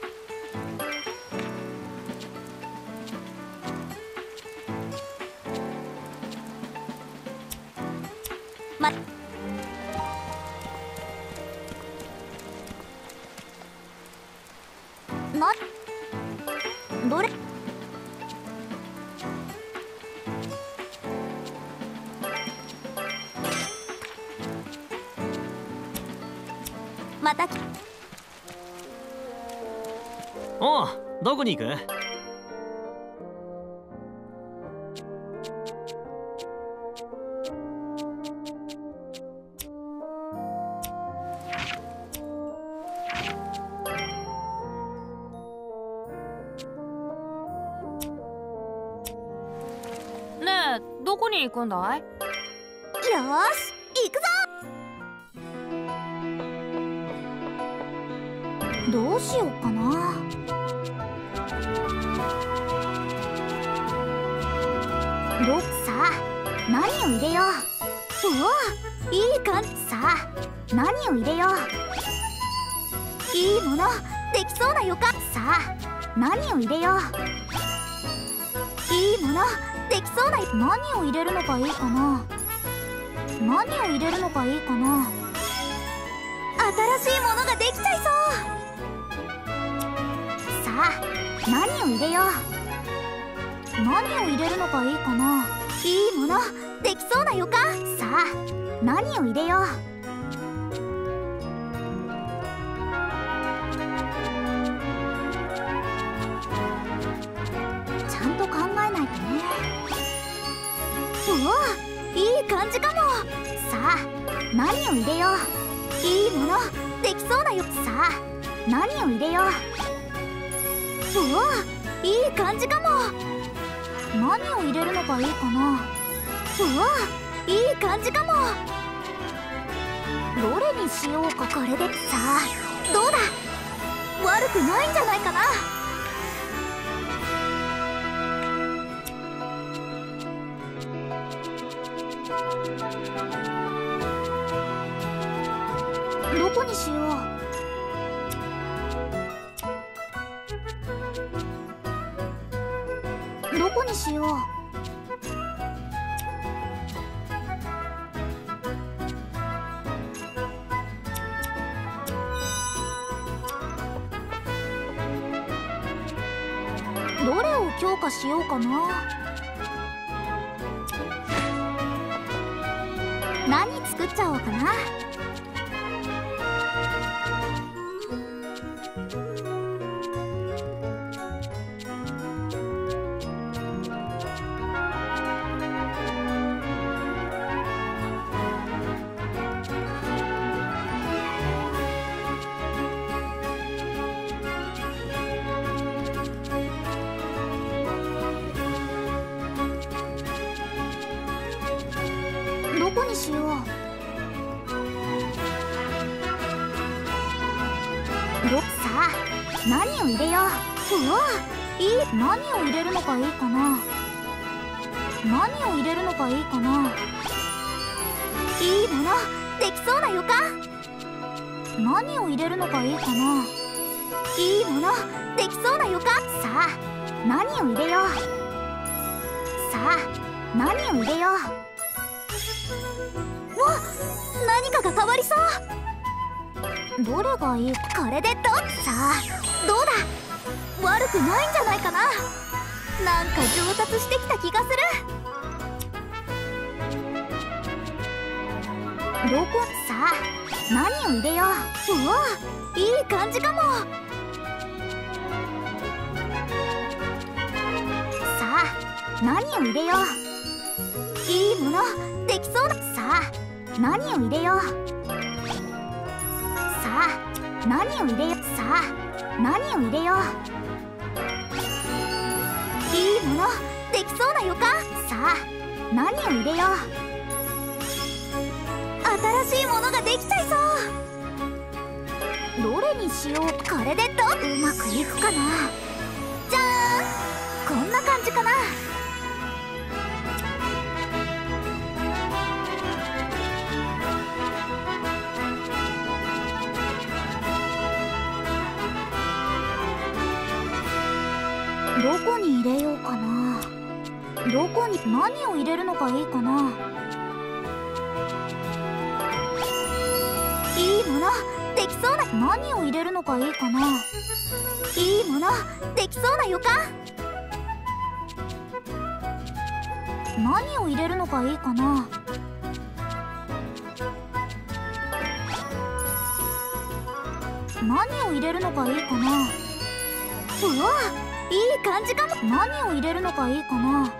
まなどれまたきおう、どこに行く？ ねえ、どこに行くんだい？ よーし行くぞ。どうしようかな。どさあ何を入れよう。うわいい感じ。さあ何を入れよう。いいものできそうな予感。さあ何を入れよう。いいものできそうな。何を入れるのがいいかな。何を入れるのがいいかな。新しいものができちゃいそう。さあ何を入れよう。何を入れるのがいいかな。いいものできそうな予感。さあ何を入れよう。ちゃんと考えないとね。うわいい感じかも。さあ何を入れよう。いいものできそうなよ。さあ何を入れよう。うわいい感じかも。何を入れるのがいいかな。うわいい感じかも。どれにしようか。これで。さあどうだ。悪くないんじゃないかな。どこにしよう。どこにしよう。どれを強化しようかな。 何作っちゃおうかな。どこにしよう。どさあ何を入れよう。うわいい。何を入れるのがいいかな。何を入れるのがいいかな。いいものできそうな予感。何を入れるのがいいかな。いいものできそうな予感。さあ何を入れよう。さあ何を入れよう。わっ何かが変わりそう。どれがいい。これでどさあどうだ。悪くないんじゃないかな。なんか上達してきた気がする。どこさあ何を入れよう。うわいい感じかも。さあ何を入れよう。いいものできそうだ。さあ何を入れよう。さあ何を入れよう。さあ何を入れよう。いいものできそうな予感。さあ何を入れよう。新しいものができちゃいそう。どれにしよう。これでどうまくいくかな。じゃーんこんな感じかな。どこに入れようかな。どこに何を入れるのがいいかな。いいものできそうな。何を入れるのがいいかな。いいものできそうな予感。何を入れるのがいいかな。何を入れるのがいいかな。うわいい感じかも。何を入れるのがいいかな。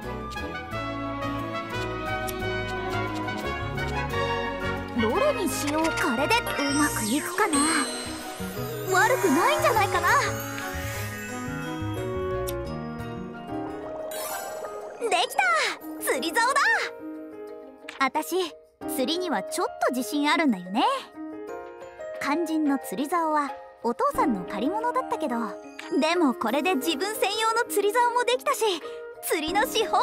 どれにしよう。これでうまくいくかな。悪くないんじゃないかな。できた。釣り竿だ。あたし釣りにはちょっと自信あるんだよね。肝心の釣り竿はお父さんの借り物だったけど、でもこれで自分専用の釣り竿もできたし、釣りのし放題。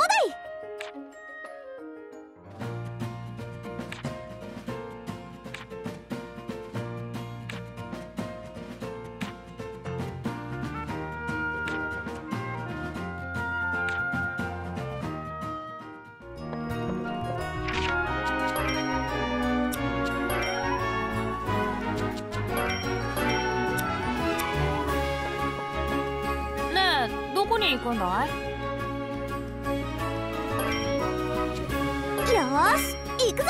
どこに行くんだい。 よーし行くぞ。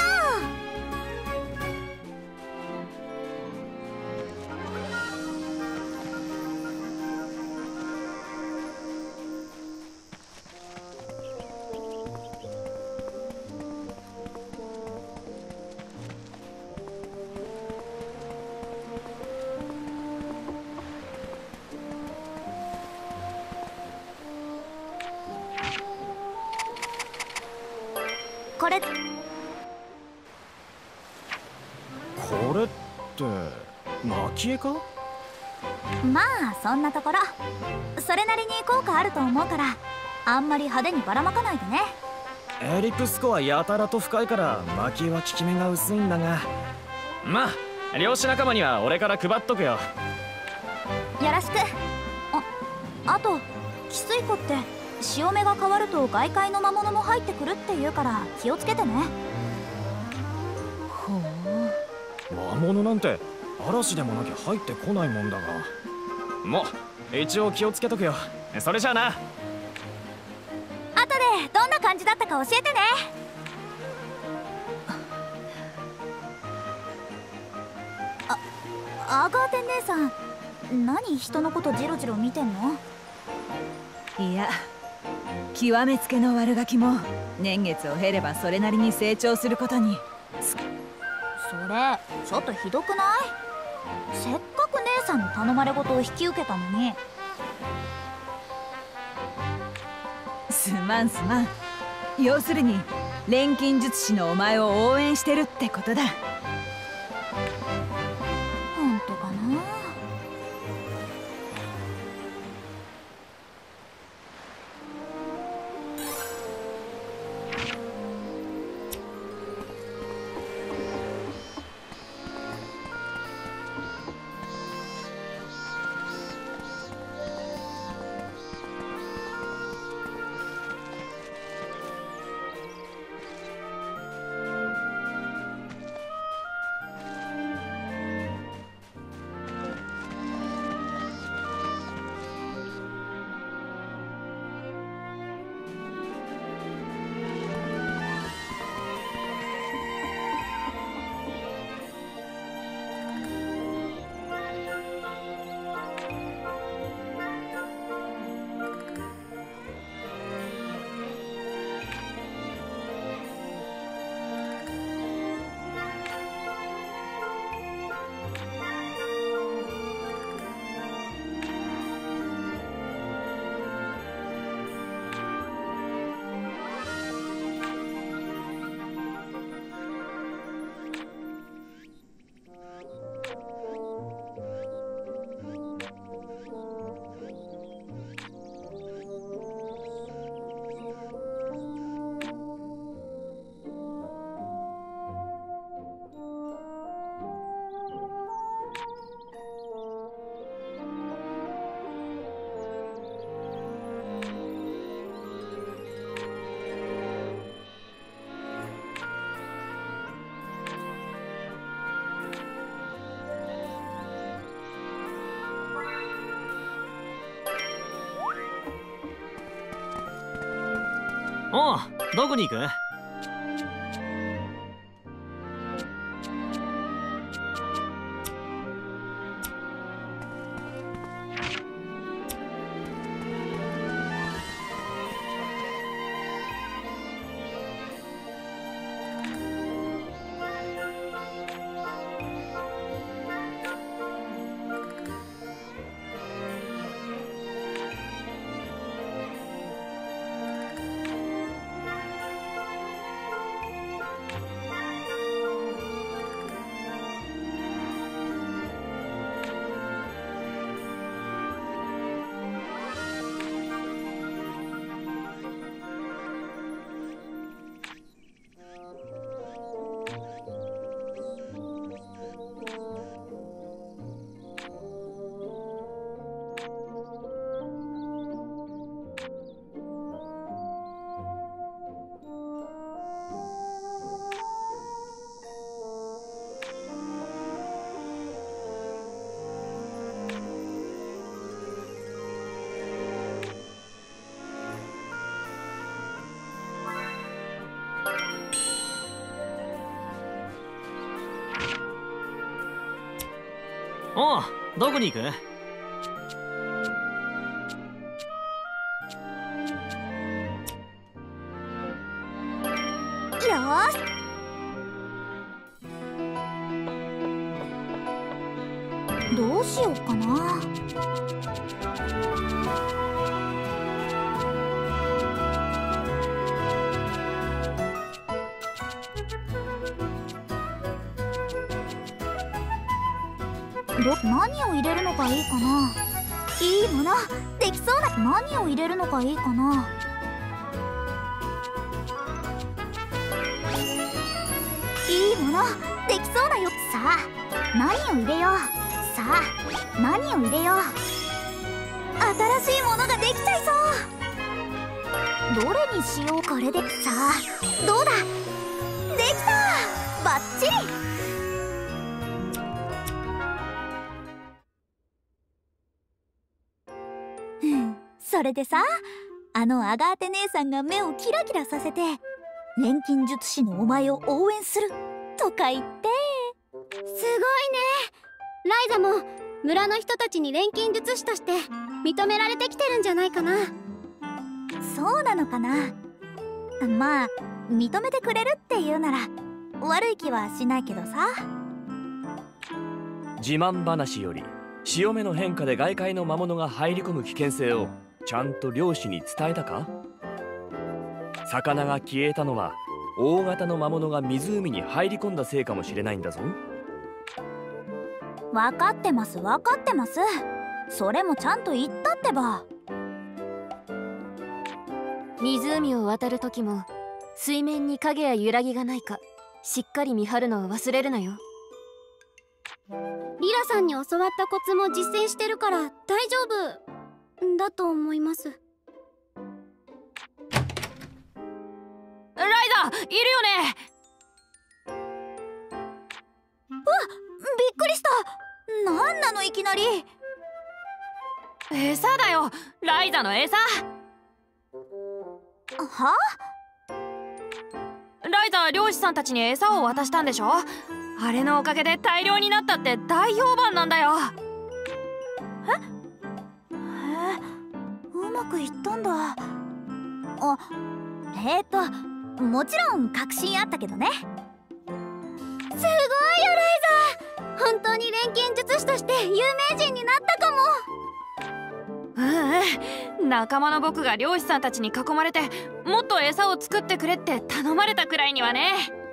これこれって蒔絵か。 まあそんなところ。それなりに効果あると思うからあんまり派手にばらまかないでね。 エリプスコアやたらと深いから蒔絵は効き目が薄いんだが、まあ漁師仲間には俺から配っとくよ。 よろしく。ああと汽水湖って潮目が変わると外界の魔物も入ってくるっていうから気をつけてね。 ほう、魔物なんて嵐でもなきゃ入ってこないもんだが、もう一応気をつけとくよ。それじゃあな。 後でどんな感じだったか教えてね。 アガーテ姉さん、何人のことジロジロ見てんの？ いや、極めつけの悪ガキも年月を経ればそれなりに成長することに。 それちょっとひどくない？せっかく姉さんの頼まれ事を引き受けたのに。 すまんすまん。要するに錬金術師のお前を応援してるってことだ。 本当かな。 おう、どこに行く？おう、どこに行く？ よーし。どうしようかな。ど何を入れるのがいいかな。いいものできそうな。何を入れるのがいいかな。いいものできそうだよ。さあ何を入れよう。さあ何を入れよう。新しいものができちゃいそう。どれにしよう。これで。さあどうだ。できた。バッチリ。それでさ、あのアガーテ姉さんが目をキラキラさせて錬金術師のお前を応援するとか言って。 すごいね。 ライザも村の人たちに錬金術師として認められてきてるんじゃないかな。 そうなのかな。まあ認めてくれるっていうなら悪い気はしないけどさ。 自慢話より潮目の変化で外界の魔物が入り込む危険性をちゃんと漁師に伝えたか？魚が消えたのは大型の魔物が湖に入り込んだせいかもしれないんだぞ。 分かってます分かってます。それもちゃんと言ったってば。 湖を渡る時も水面に影や揺らぎがないかしっかり見張るのを忘れるなよ。 リラさんに教わったコツも実践してるから大丈夫だと思います。 ライザーいるよね。 うわっ、びっくりした。なんなのいきなり。 餌だよ、ライザの餌。 は？ ライザー漁師さんたちに餌を渡したんでしょ。あれのおかげで大量になったって大評判なんだよ。 え？へえ、うまくいったんだ。あ、えーともちろん確信あったけどね。 すごいよライザー。本当に錬金術師として有名人になったかも。 うんうん、仲間の僕が漁師さんたちに囲まれてもっと餌を作ってくれって頼まれたくらいにはね。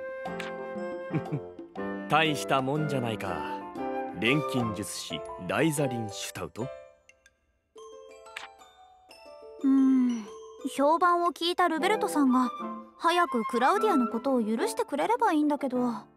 大したもんじゃないか。錬金術師ライザリン・シュタウト。 うーん、評判を聞いたルベルトさんが早くクラウディアのことを許してくれればいいんだけど。 あ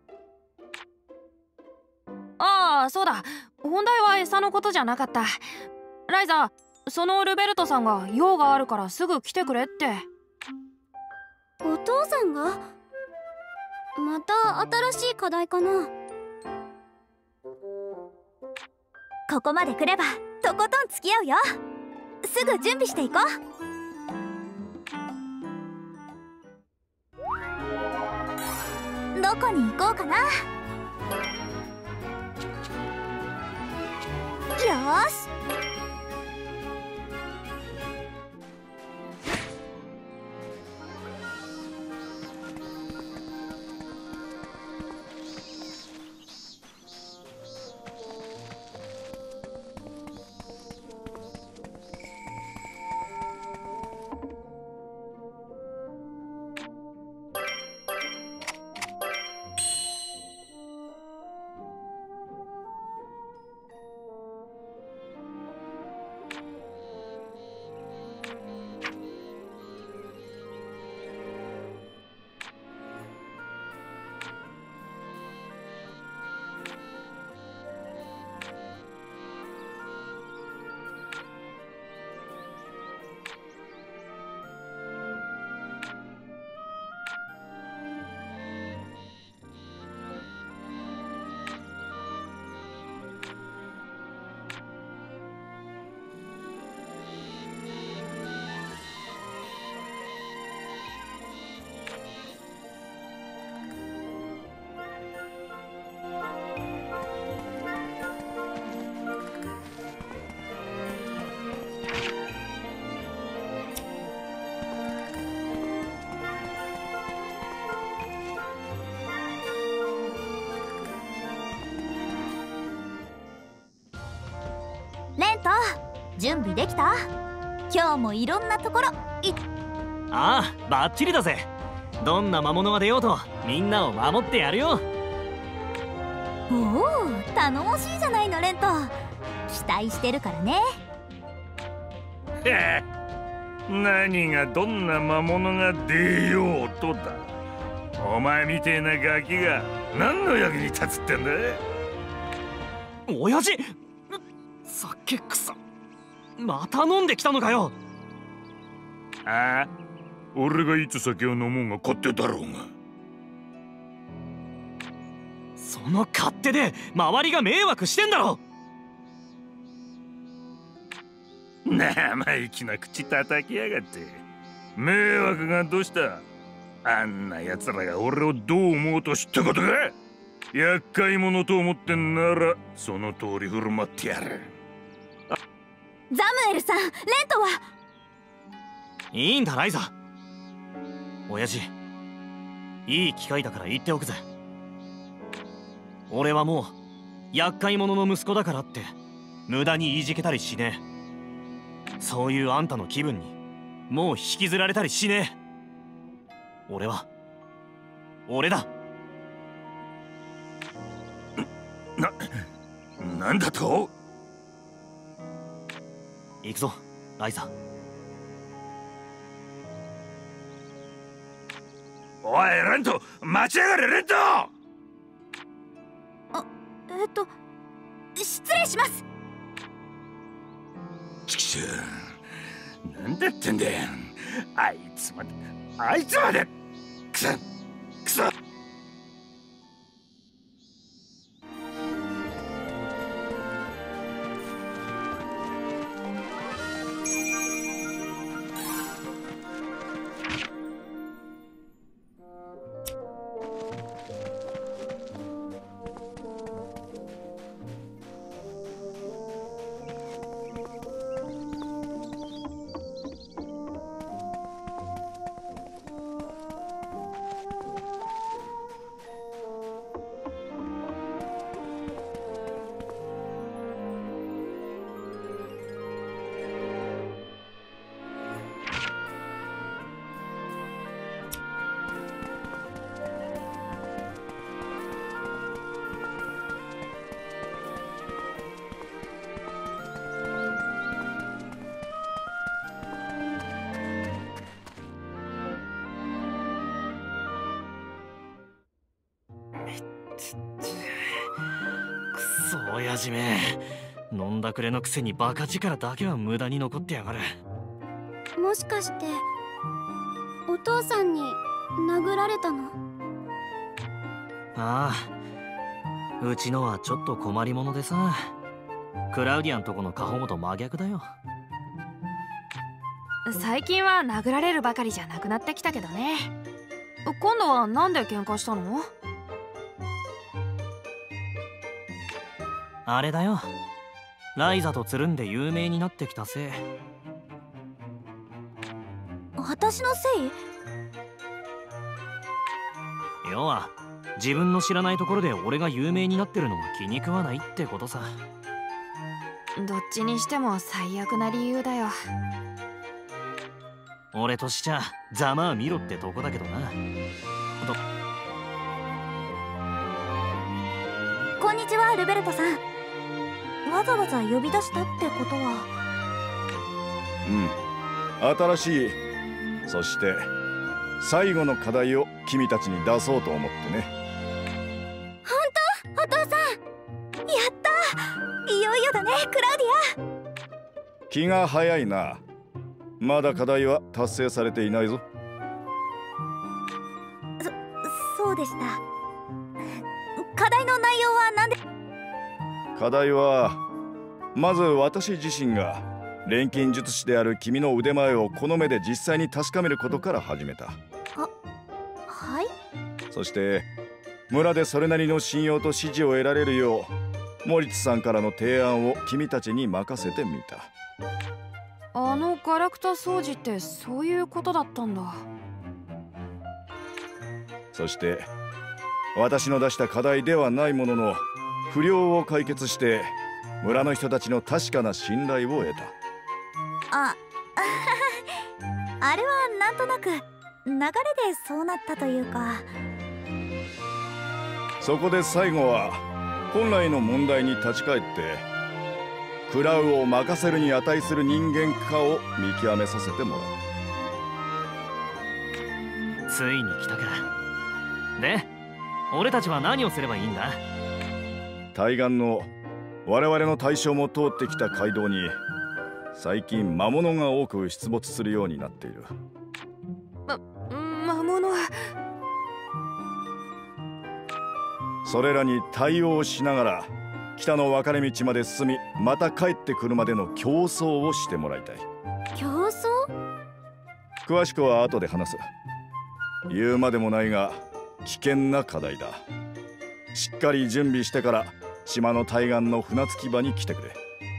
あ、そうだ、本題は餌のことじゃなかった。ライザー、そのルベルトさんが用があるからすぐ来てくれって。 お父さんが？また新しい課題かな。 ここまで来ればとことん付き合うよ。すぐ準備していこう。どこに行こうかな。よーし。レント、準備できた？今日もいろんなところい。 ああ、バッチリだぜ。どんな魔物が出ようとみんなを守ってやるよ。 おお、頼もしいじゃないのレント。期待してるからね。 へえ、何がどんな魔物が出ようとだ。お前みてえなガキが何の役に立つってんだ。 親父、酒臭。また飲んできたのかよ。 ああ、俺がいつ酒を飲もうが勝手だろうが。 その勝手で周りが迷惑してんだろ。 生意気な口叩きやがって。迷惑がどうした？あんな奴らが俺をどう思うと知ったことか。 厄介者と思ってんならその通り振る舞ってやる。 ザムエルさん、レントは。 いいんだライザ。親父、いい機会だから言っておくぜ。俺はもう厄介者の息子だからって無駄にいじけたりしねえ。そういうあんたの気分にもう引きずられたりしねえ。俺は俺だ。 な、なんだと？ 行くぞライザ。 おいレント、待ちやがれレント。 あ、えっと失礼します。 ちくしょう、なんだってんだよ。あいつまであいつまでくそくそ。 くそ親父め、飲んだくれのくせにバカ力だけは無駄に残ってやがる。 もしかしてお父さんに殴られたの？ ああ、うちのはちょっと困り者でさ、クラウディアンとこの過保護と真逆だよ。 最近は殴られるばかりじゃなくなってきたけどね。今度はなんで喧嘩したの？ あれだよ、ライザとつるんで有名になってきたせい。 私のせい？ 要は自分の知らないところで俺が有名になってるのが気に食わないってことさ。 どっちにしても最悪な理由だよ。 俺としちゃざまあ見ろってとこだけどな。とこんにちはルベルトさん。わざわざ呼び出したってことは。 うん、新しい、そして最後の課題を君たちに出そうと思ってね。 本当？お父さん、やった！いよいよだねクラウディア。 気が早いな。まだ課題は達成されていないぞ。 そ、そうでした。課題の内容は何で？ 課題はまず私自身が錬金術師である君の腕前をこの目で実際に確かめることから始めた。 は、はい。 そして村でそれなりの信用と支持を得られるようモリツさんからの提案を君たちに任せてみた。 あのガラクタ掃除ってそういうことだったんだ。 そして私の出した課題ではないものの不良を解決して村の人たちの確かな信頼を得た。 あ、あれはなんとなく流れでそうなったというか。 そこで最後は本来の問題に立ち返ってクラウを任せるに値する人間かを見極めさせてもらう。ついに来たか。で俺たちは何をすればいいんだ？ 対岸の我々の対象も通ってきた街道に最近魔物が多く出没するようになっている。 ま、魔物？ それらに対応しながら北の分かれ道まで進み、また帰ってくるまでの競争をしてもらいたい。 競争？ 詳しくは後で話す。言うまでもないが危険な課題だ。 しっかり準備してから島の対岸の船着き場に来てくれ。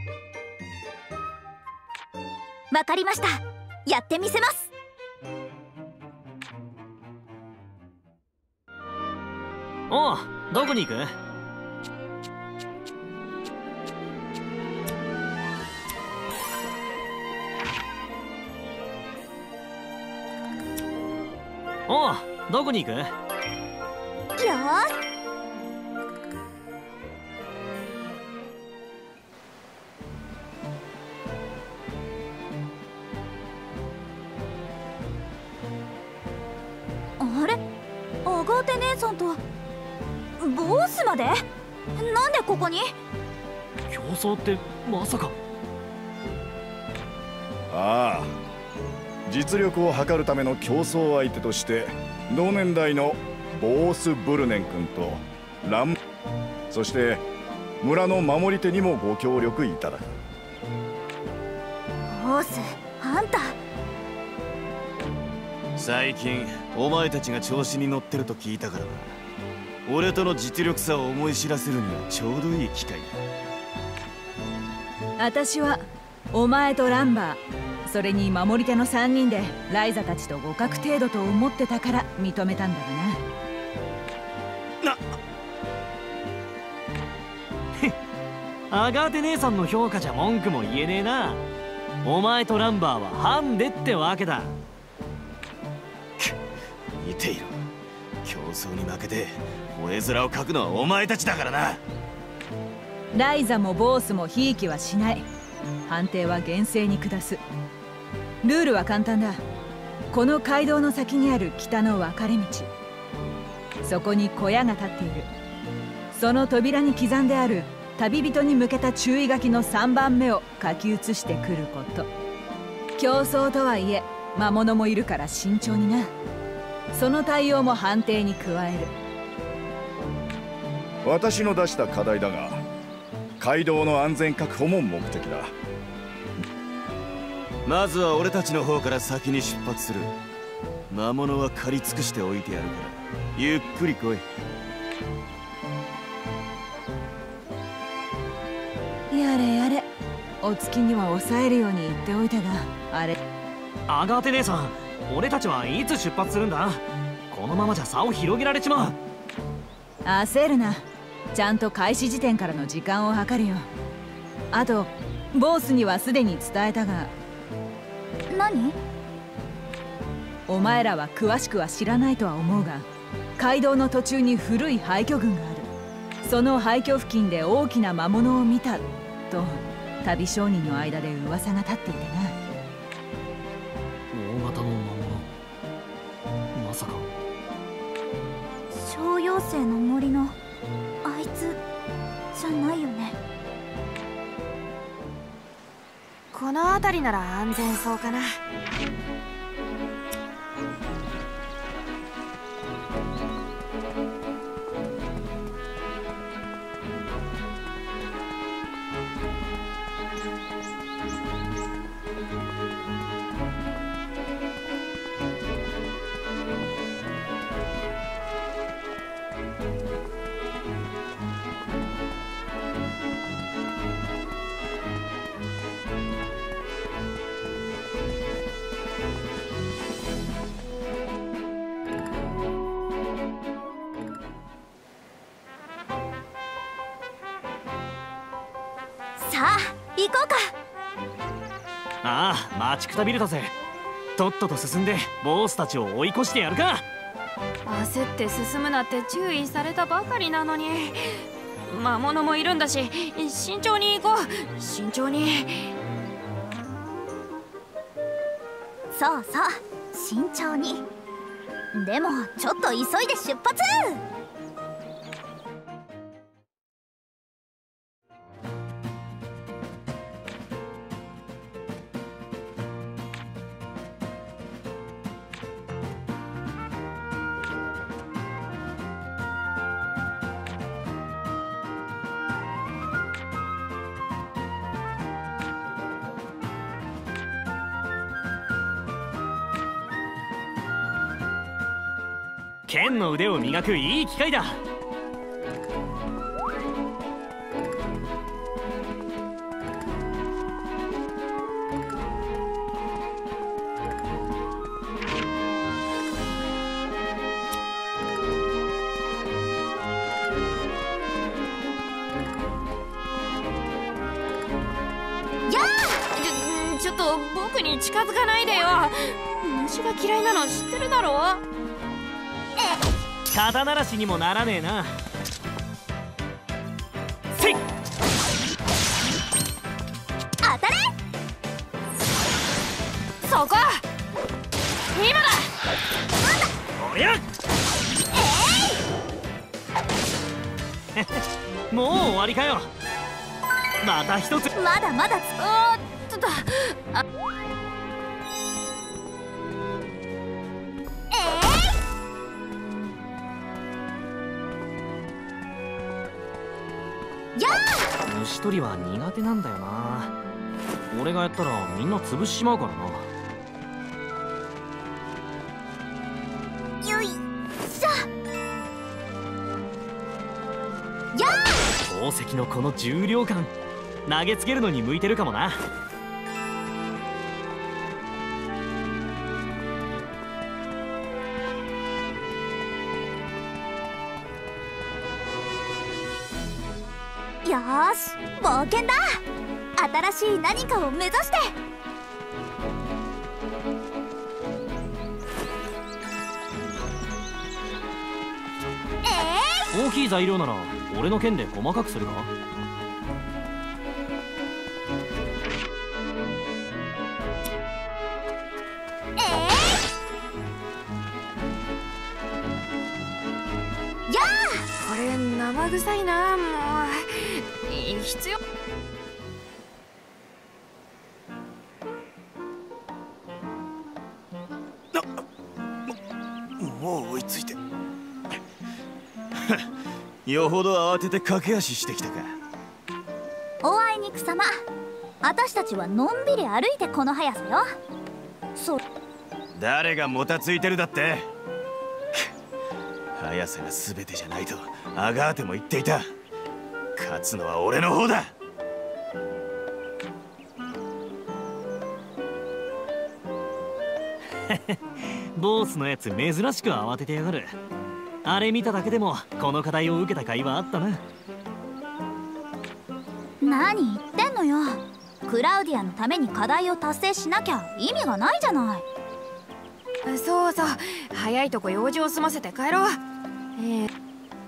わかりました。やってみせます。 おう、どこに行く？おう、どこに行く？ よーし。あれ、アガーテ姉さんとボスまで？なんでここに？ 競争ってまさか。 ああ、実力を測るための競争相手として同年代のボース・ブルネン君とラン、そして村の守り手にもご協力いただく。 ボス、あんた最近お前たちが調子に乗ってると聞いたからな。俺との実力差を思い知らせるにはちょうどいい機会だ。 私はお前とランバー、それに守り手のさんにんでライザたちと互角程度と思ってたから認めたんだがな。なアガーテ姉さんの評価じゃ文句も言えねえな。お前とランバーはハンデってわけだ。 見ていろ、競争に負けて吠え面をかくのはお前たちだからな。 ライザもボースもひいきはしない。判定は厳正に下す。ルールは簡単だ。この街道の先にある北の分かれ道、そこに小屋が立っている。その扉に刻んである旅人に向けた注意書きのさんばんめを書き写してくること。競争とはいえ魔物もいるから慎重にな。その対応も判定に加える。 私の出した課題だが、街道の安全確保も目的だ。 まずは俺たちの方から先に出発する。魔物は狩り尽くしておいてやるからゆっくり来い。 やれやれ、お月には抑えるように言っておいたが、あれ。 アガーテ姉さん、俺たちはいつ出発するんだ？このままじゃ差を広げられちまう。 焦るな。ちゃんと開始時点からの時間を計るよ。あとボースにはすでに伝えたが。 何？ お前らは詳しくは知らないとは思うが、街道の途中に古い廃墟群がある。その廃墟付近で大きな魔物を見たと旅商人の間で噂が立っていてな。 大型の魔物、まさか小妖精の森のあいつじゃないよね。 この辺りなら安全そうかな。 さあ行こうか。 ああ、待ちくたびれたぜ。とっとと進んでボスたちを追い越してやるか。 焦って進むなって注意されたばかりなのに。魔物もいるんだし、慎重に行こう。慎重に。 そうそう、慎重に。でもちょっと急いで出発。 剣の腕を磨くいい機会だ。 と僕に近づかないでよ。虫が嫌いなの知ってるだろ。 肩慣らしにもならねえな。せい当たれ。 そこ今だ。 おりゃもう終わりかよ。また一つ。 まだまだつあーちょっとあ虫取りは苦手なんだよな。俺がやったらみんな潰しちまうからな。 よいしょ。や宝石のこの重量感、投げつけるのに向いてるかもな。 よーし、冒険だ。新しい何かを目指して。えー、大きい材料なら俺の剣で細かくするか。 えー、やこれ生臭いな。もう必要。 もう追いついてよほど慌てて駆け足してきたか。 おあいにくさま。私たちはのんびり歩いてこの速さよ。そ誰がもたついてるだって。速さが全てじゃないとアガーテも言っていた。勝つのは俺の方だ。 ボスのやつ珍しく慌ててやがる。あれ見ただけでもこの課題を受けた甲斐はあったな。 何言ってんのよ。クラウディアのために課題を達成しなきゃ意味がないじゃない。 そうそう、早いとこ用事を済ませて帰ろう。えー、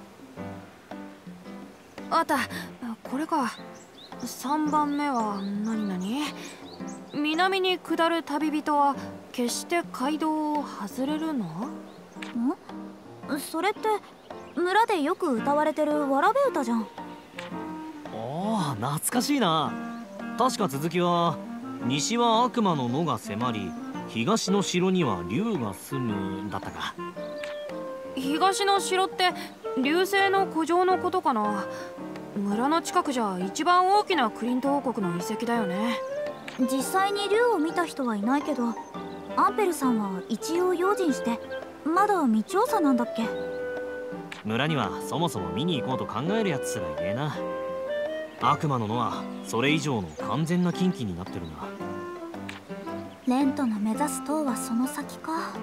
あった、これか。さんばんめは何々。南に下る旅人は決して街道を外れるの？ ん？それって村でよく歌われてるわらべ歌じゃん。 ああ、懐かしいな。確か続きは西は悪魔の野が迫り、東の城には竜が住むだったか。 東の城って竜星の古城のことかな。村の近くじゃ一番大きなクリント王国の遺跡だよね。 実際に竜を見た人はいないけど、アンペルさんは一応用心してまだ未調査なんだっけ。 村にはそもそも見に行こうと考えるやつすらいねえな。悪魔の野はそれ以上の完全な禁忌になってるんだ。 レントの目指す塔はその先か。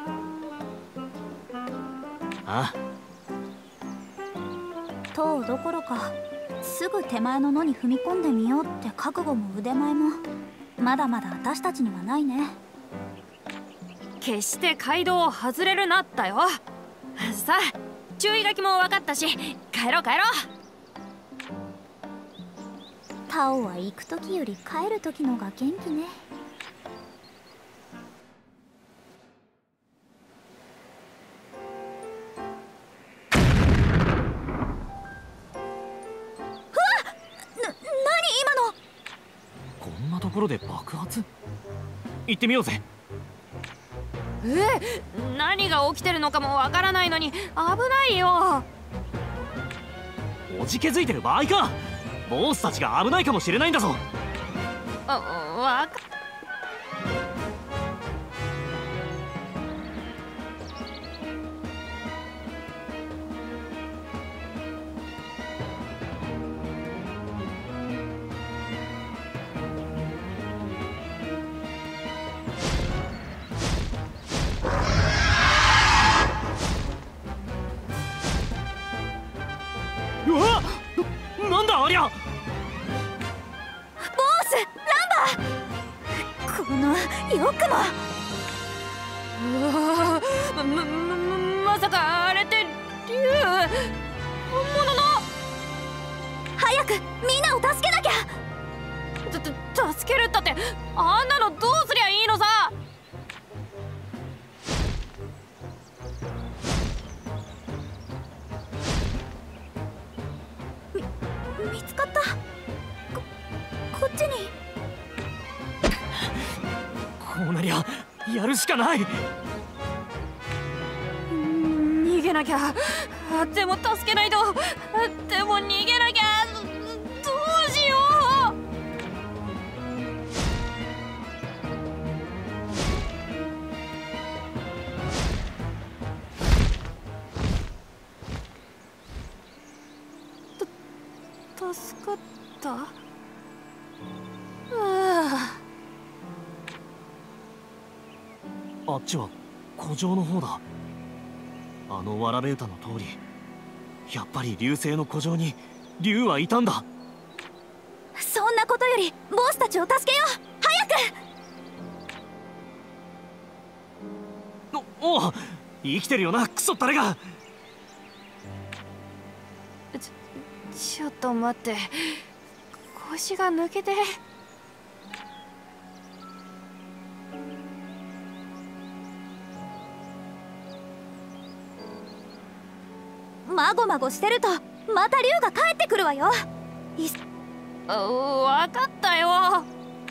ああ、 塔どころかすぐ手前の野に踏み込んでみようって覚悟も腕前もまだまだ私たちにはないね。 決して街道を外れるなったよ。さあ、注意書きも分かったし帰ろう帰ろう。 タオは行く時より帰る時のが元気ね。 ところで爆発？行ってみようぜ。 え、何が起きてるのかもわからないのに危ないよ。 おじけづいてる場合か。ボスたちが危ないかもしれないんだぞ。 あ、わかうわっ、なんだありゃ。 ボス、ランバー。 よくも。うわま、ま、まさかあれって竜、本物の。 早くみんなを助けなきゃ。 た助けるったってあんなのどうすりゃいいのさ。 み見つかった。ここっちに。 こうなりゃやるしかない。 逃げなきゃ。でも助けないと。でも逃げなきゃ。どうしよう。た助かった。 あっちは古城の方だ。あのわらべ歌の通り、やっぱり流星の古城に竜はいたんだ。 そんなことよりボスたちを助けよう。早く。 おお、生きてるよな、クソったれが。 ちちょっと待って、腰が抜けて。 まごまごしてるとまた竜が帰ってくるわよ。いっわかったよ。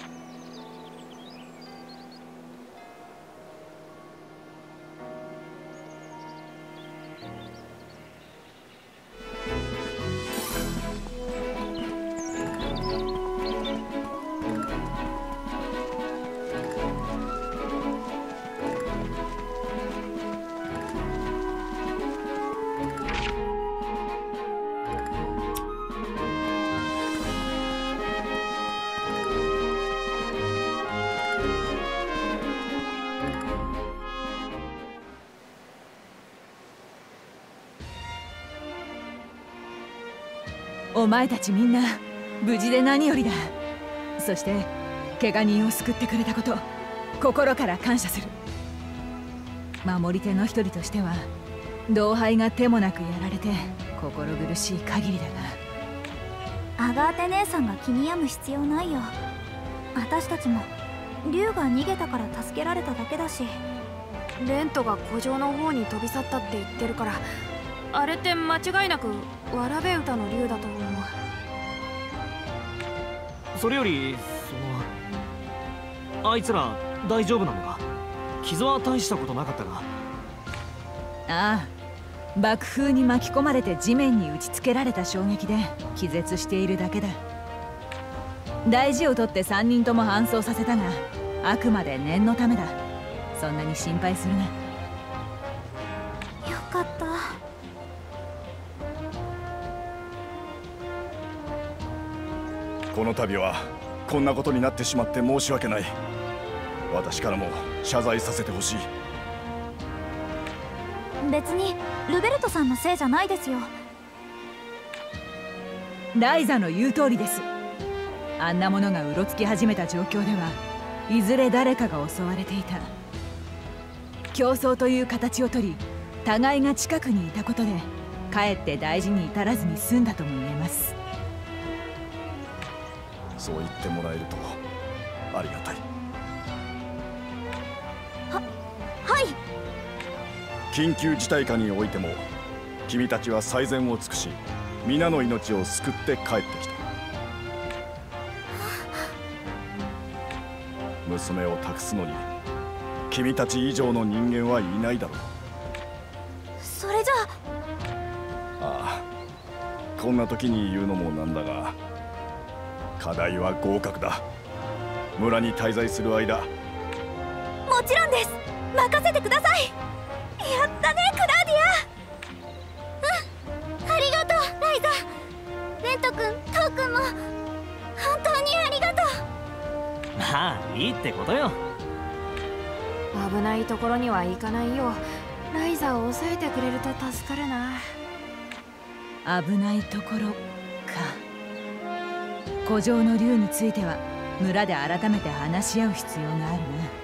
お前たちみんな無事で何よりだ。そして怪我人を救ってくれたこと、心から感謝する。守り手の一人としては同輩が手もなくやられて心苦しい限りだが、アガーテ姉さんが気に病む必要ないよ。私たちも竜が逃げたから助けられただけだし。 レントが古城の方に飛び去ったって言ってるから、あれって間違いなくわらべ歌の竜だと思う。 それよりそのあいつら大丈夫なのか。傷は大したことなかったが。 ああ、爆風に巻き込まれて地面に打ちつけられた衝撃で気絶しているだけだ。大事を取ってさんにんとも搬送させたが、あくまで念のためだ。そんなに心配するな。 よかった。 この度はこんなことになってしまって申し訳ない。私からも謝罪させてほしい。 別にルベルトさんのせいじゃないですよ。 ライザの言う通りです。あんなものがうろつき始めた状況ではいずれ誰かが襲われていた。競争という形をとり、互いが近くにいたことでかえって大事に至らずに済んだとも言えます。 そう言ってもらえるとありがたい。 は、はい。 緊急事態下においても君たちは最善を尽くし、皆の命を救って帰ってきた。娘を託すのに君たち以上の人間はいないだろう。 それじゃあああ、こんな時に言うのもなんだが、課題は合格だ。村に滞在する間。 もちろんです。任せてください。やったね、クラーディア。うん、ありがとうライザ。レント君、トウ君も本当にありがとう。 まあいいってことよ。 危ないところには行かないようライザを抑えてくれると助かるな。 危ないところか。古城の竜については村で改めて話し合う必要があるな。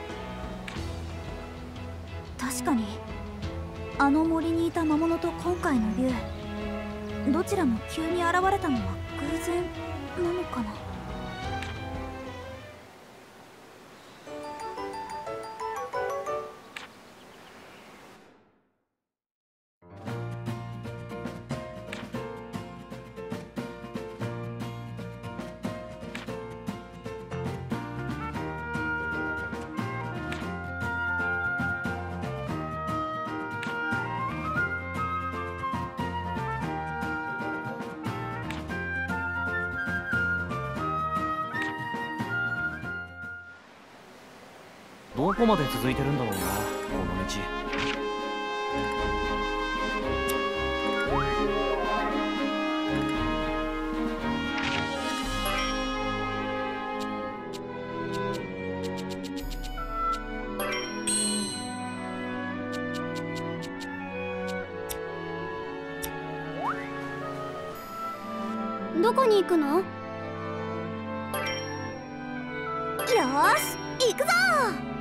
確かにあの森にいた魔物と今回の竜、どちらも急に現れたのは偶然なのかな。 どこまで続いてるんだろうな、この道。 どこに行くの？ よーし行くぞー。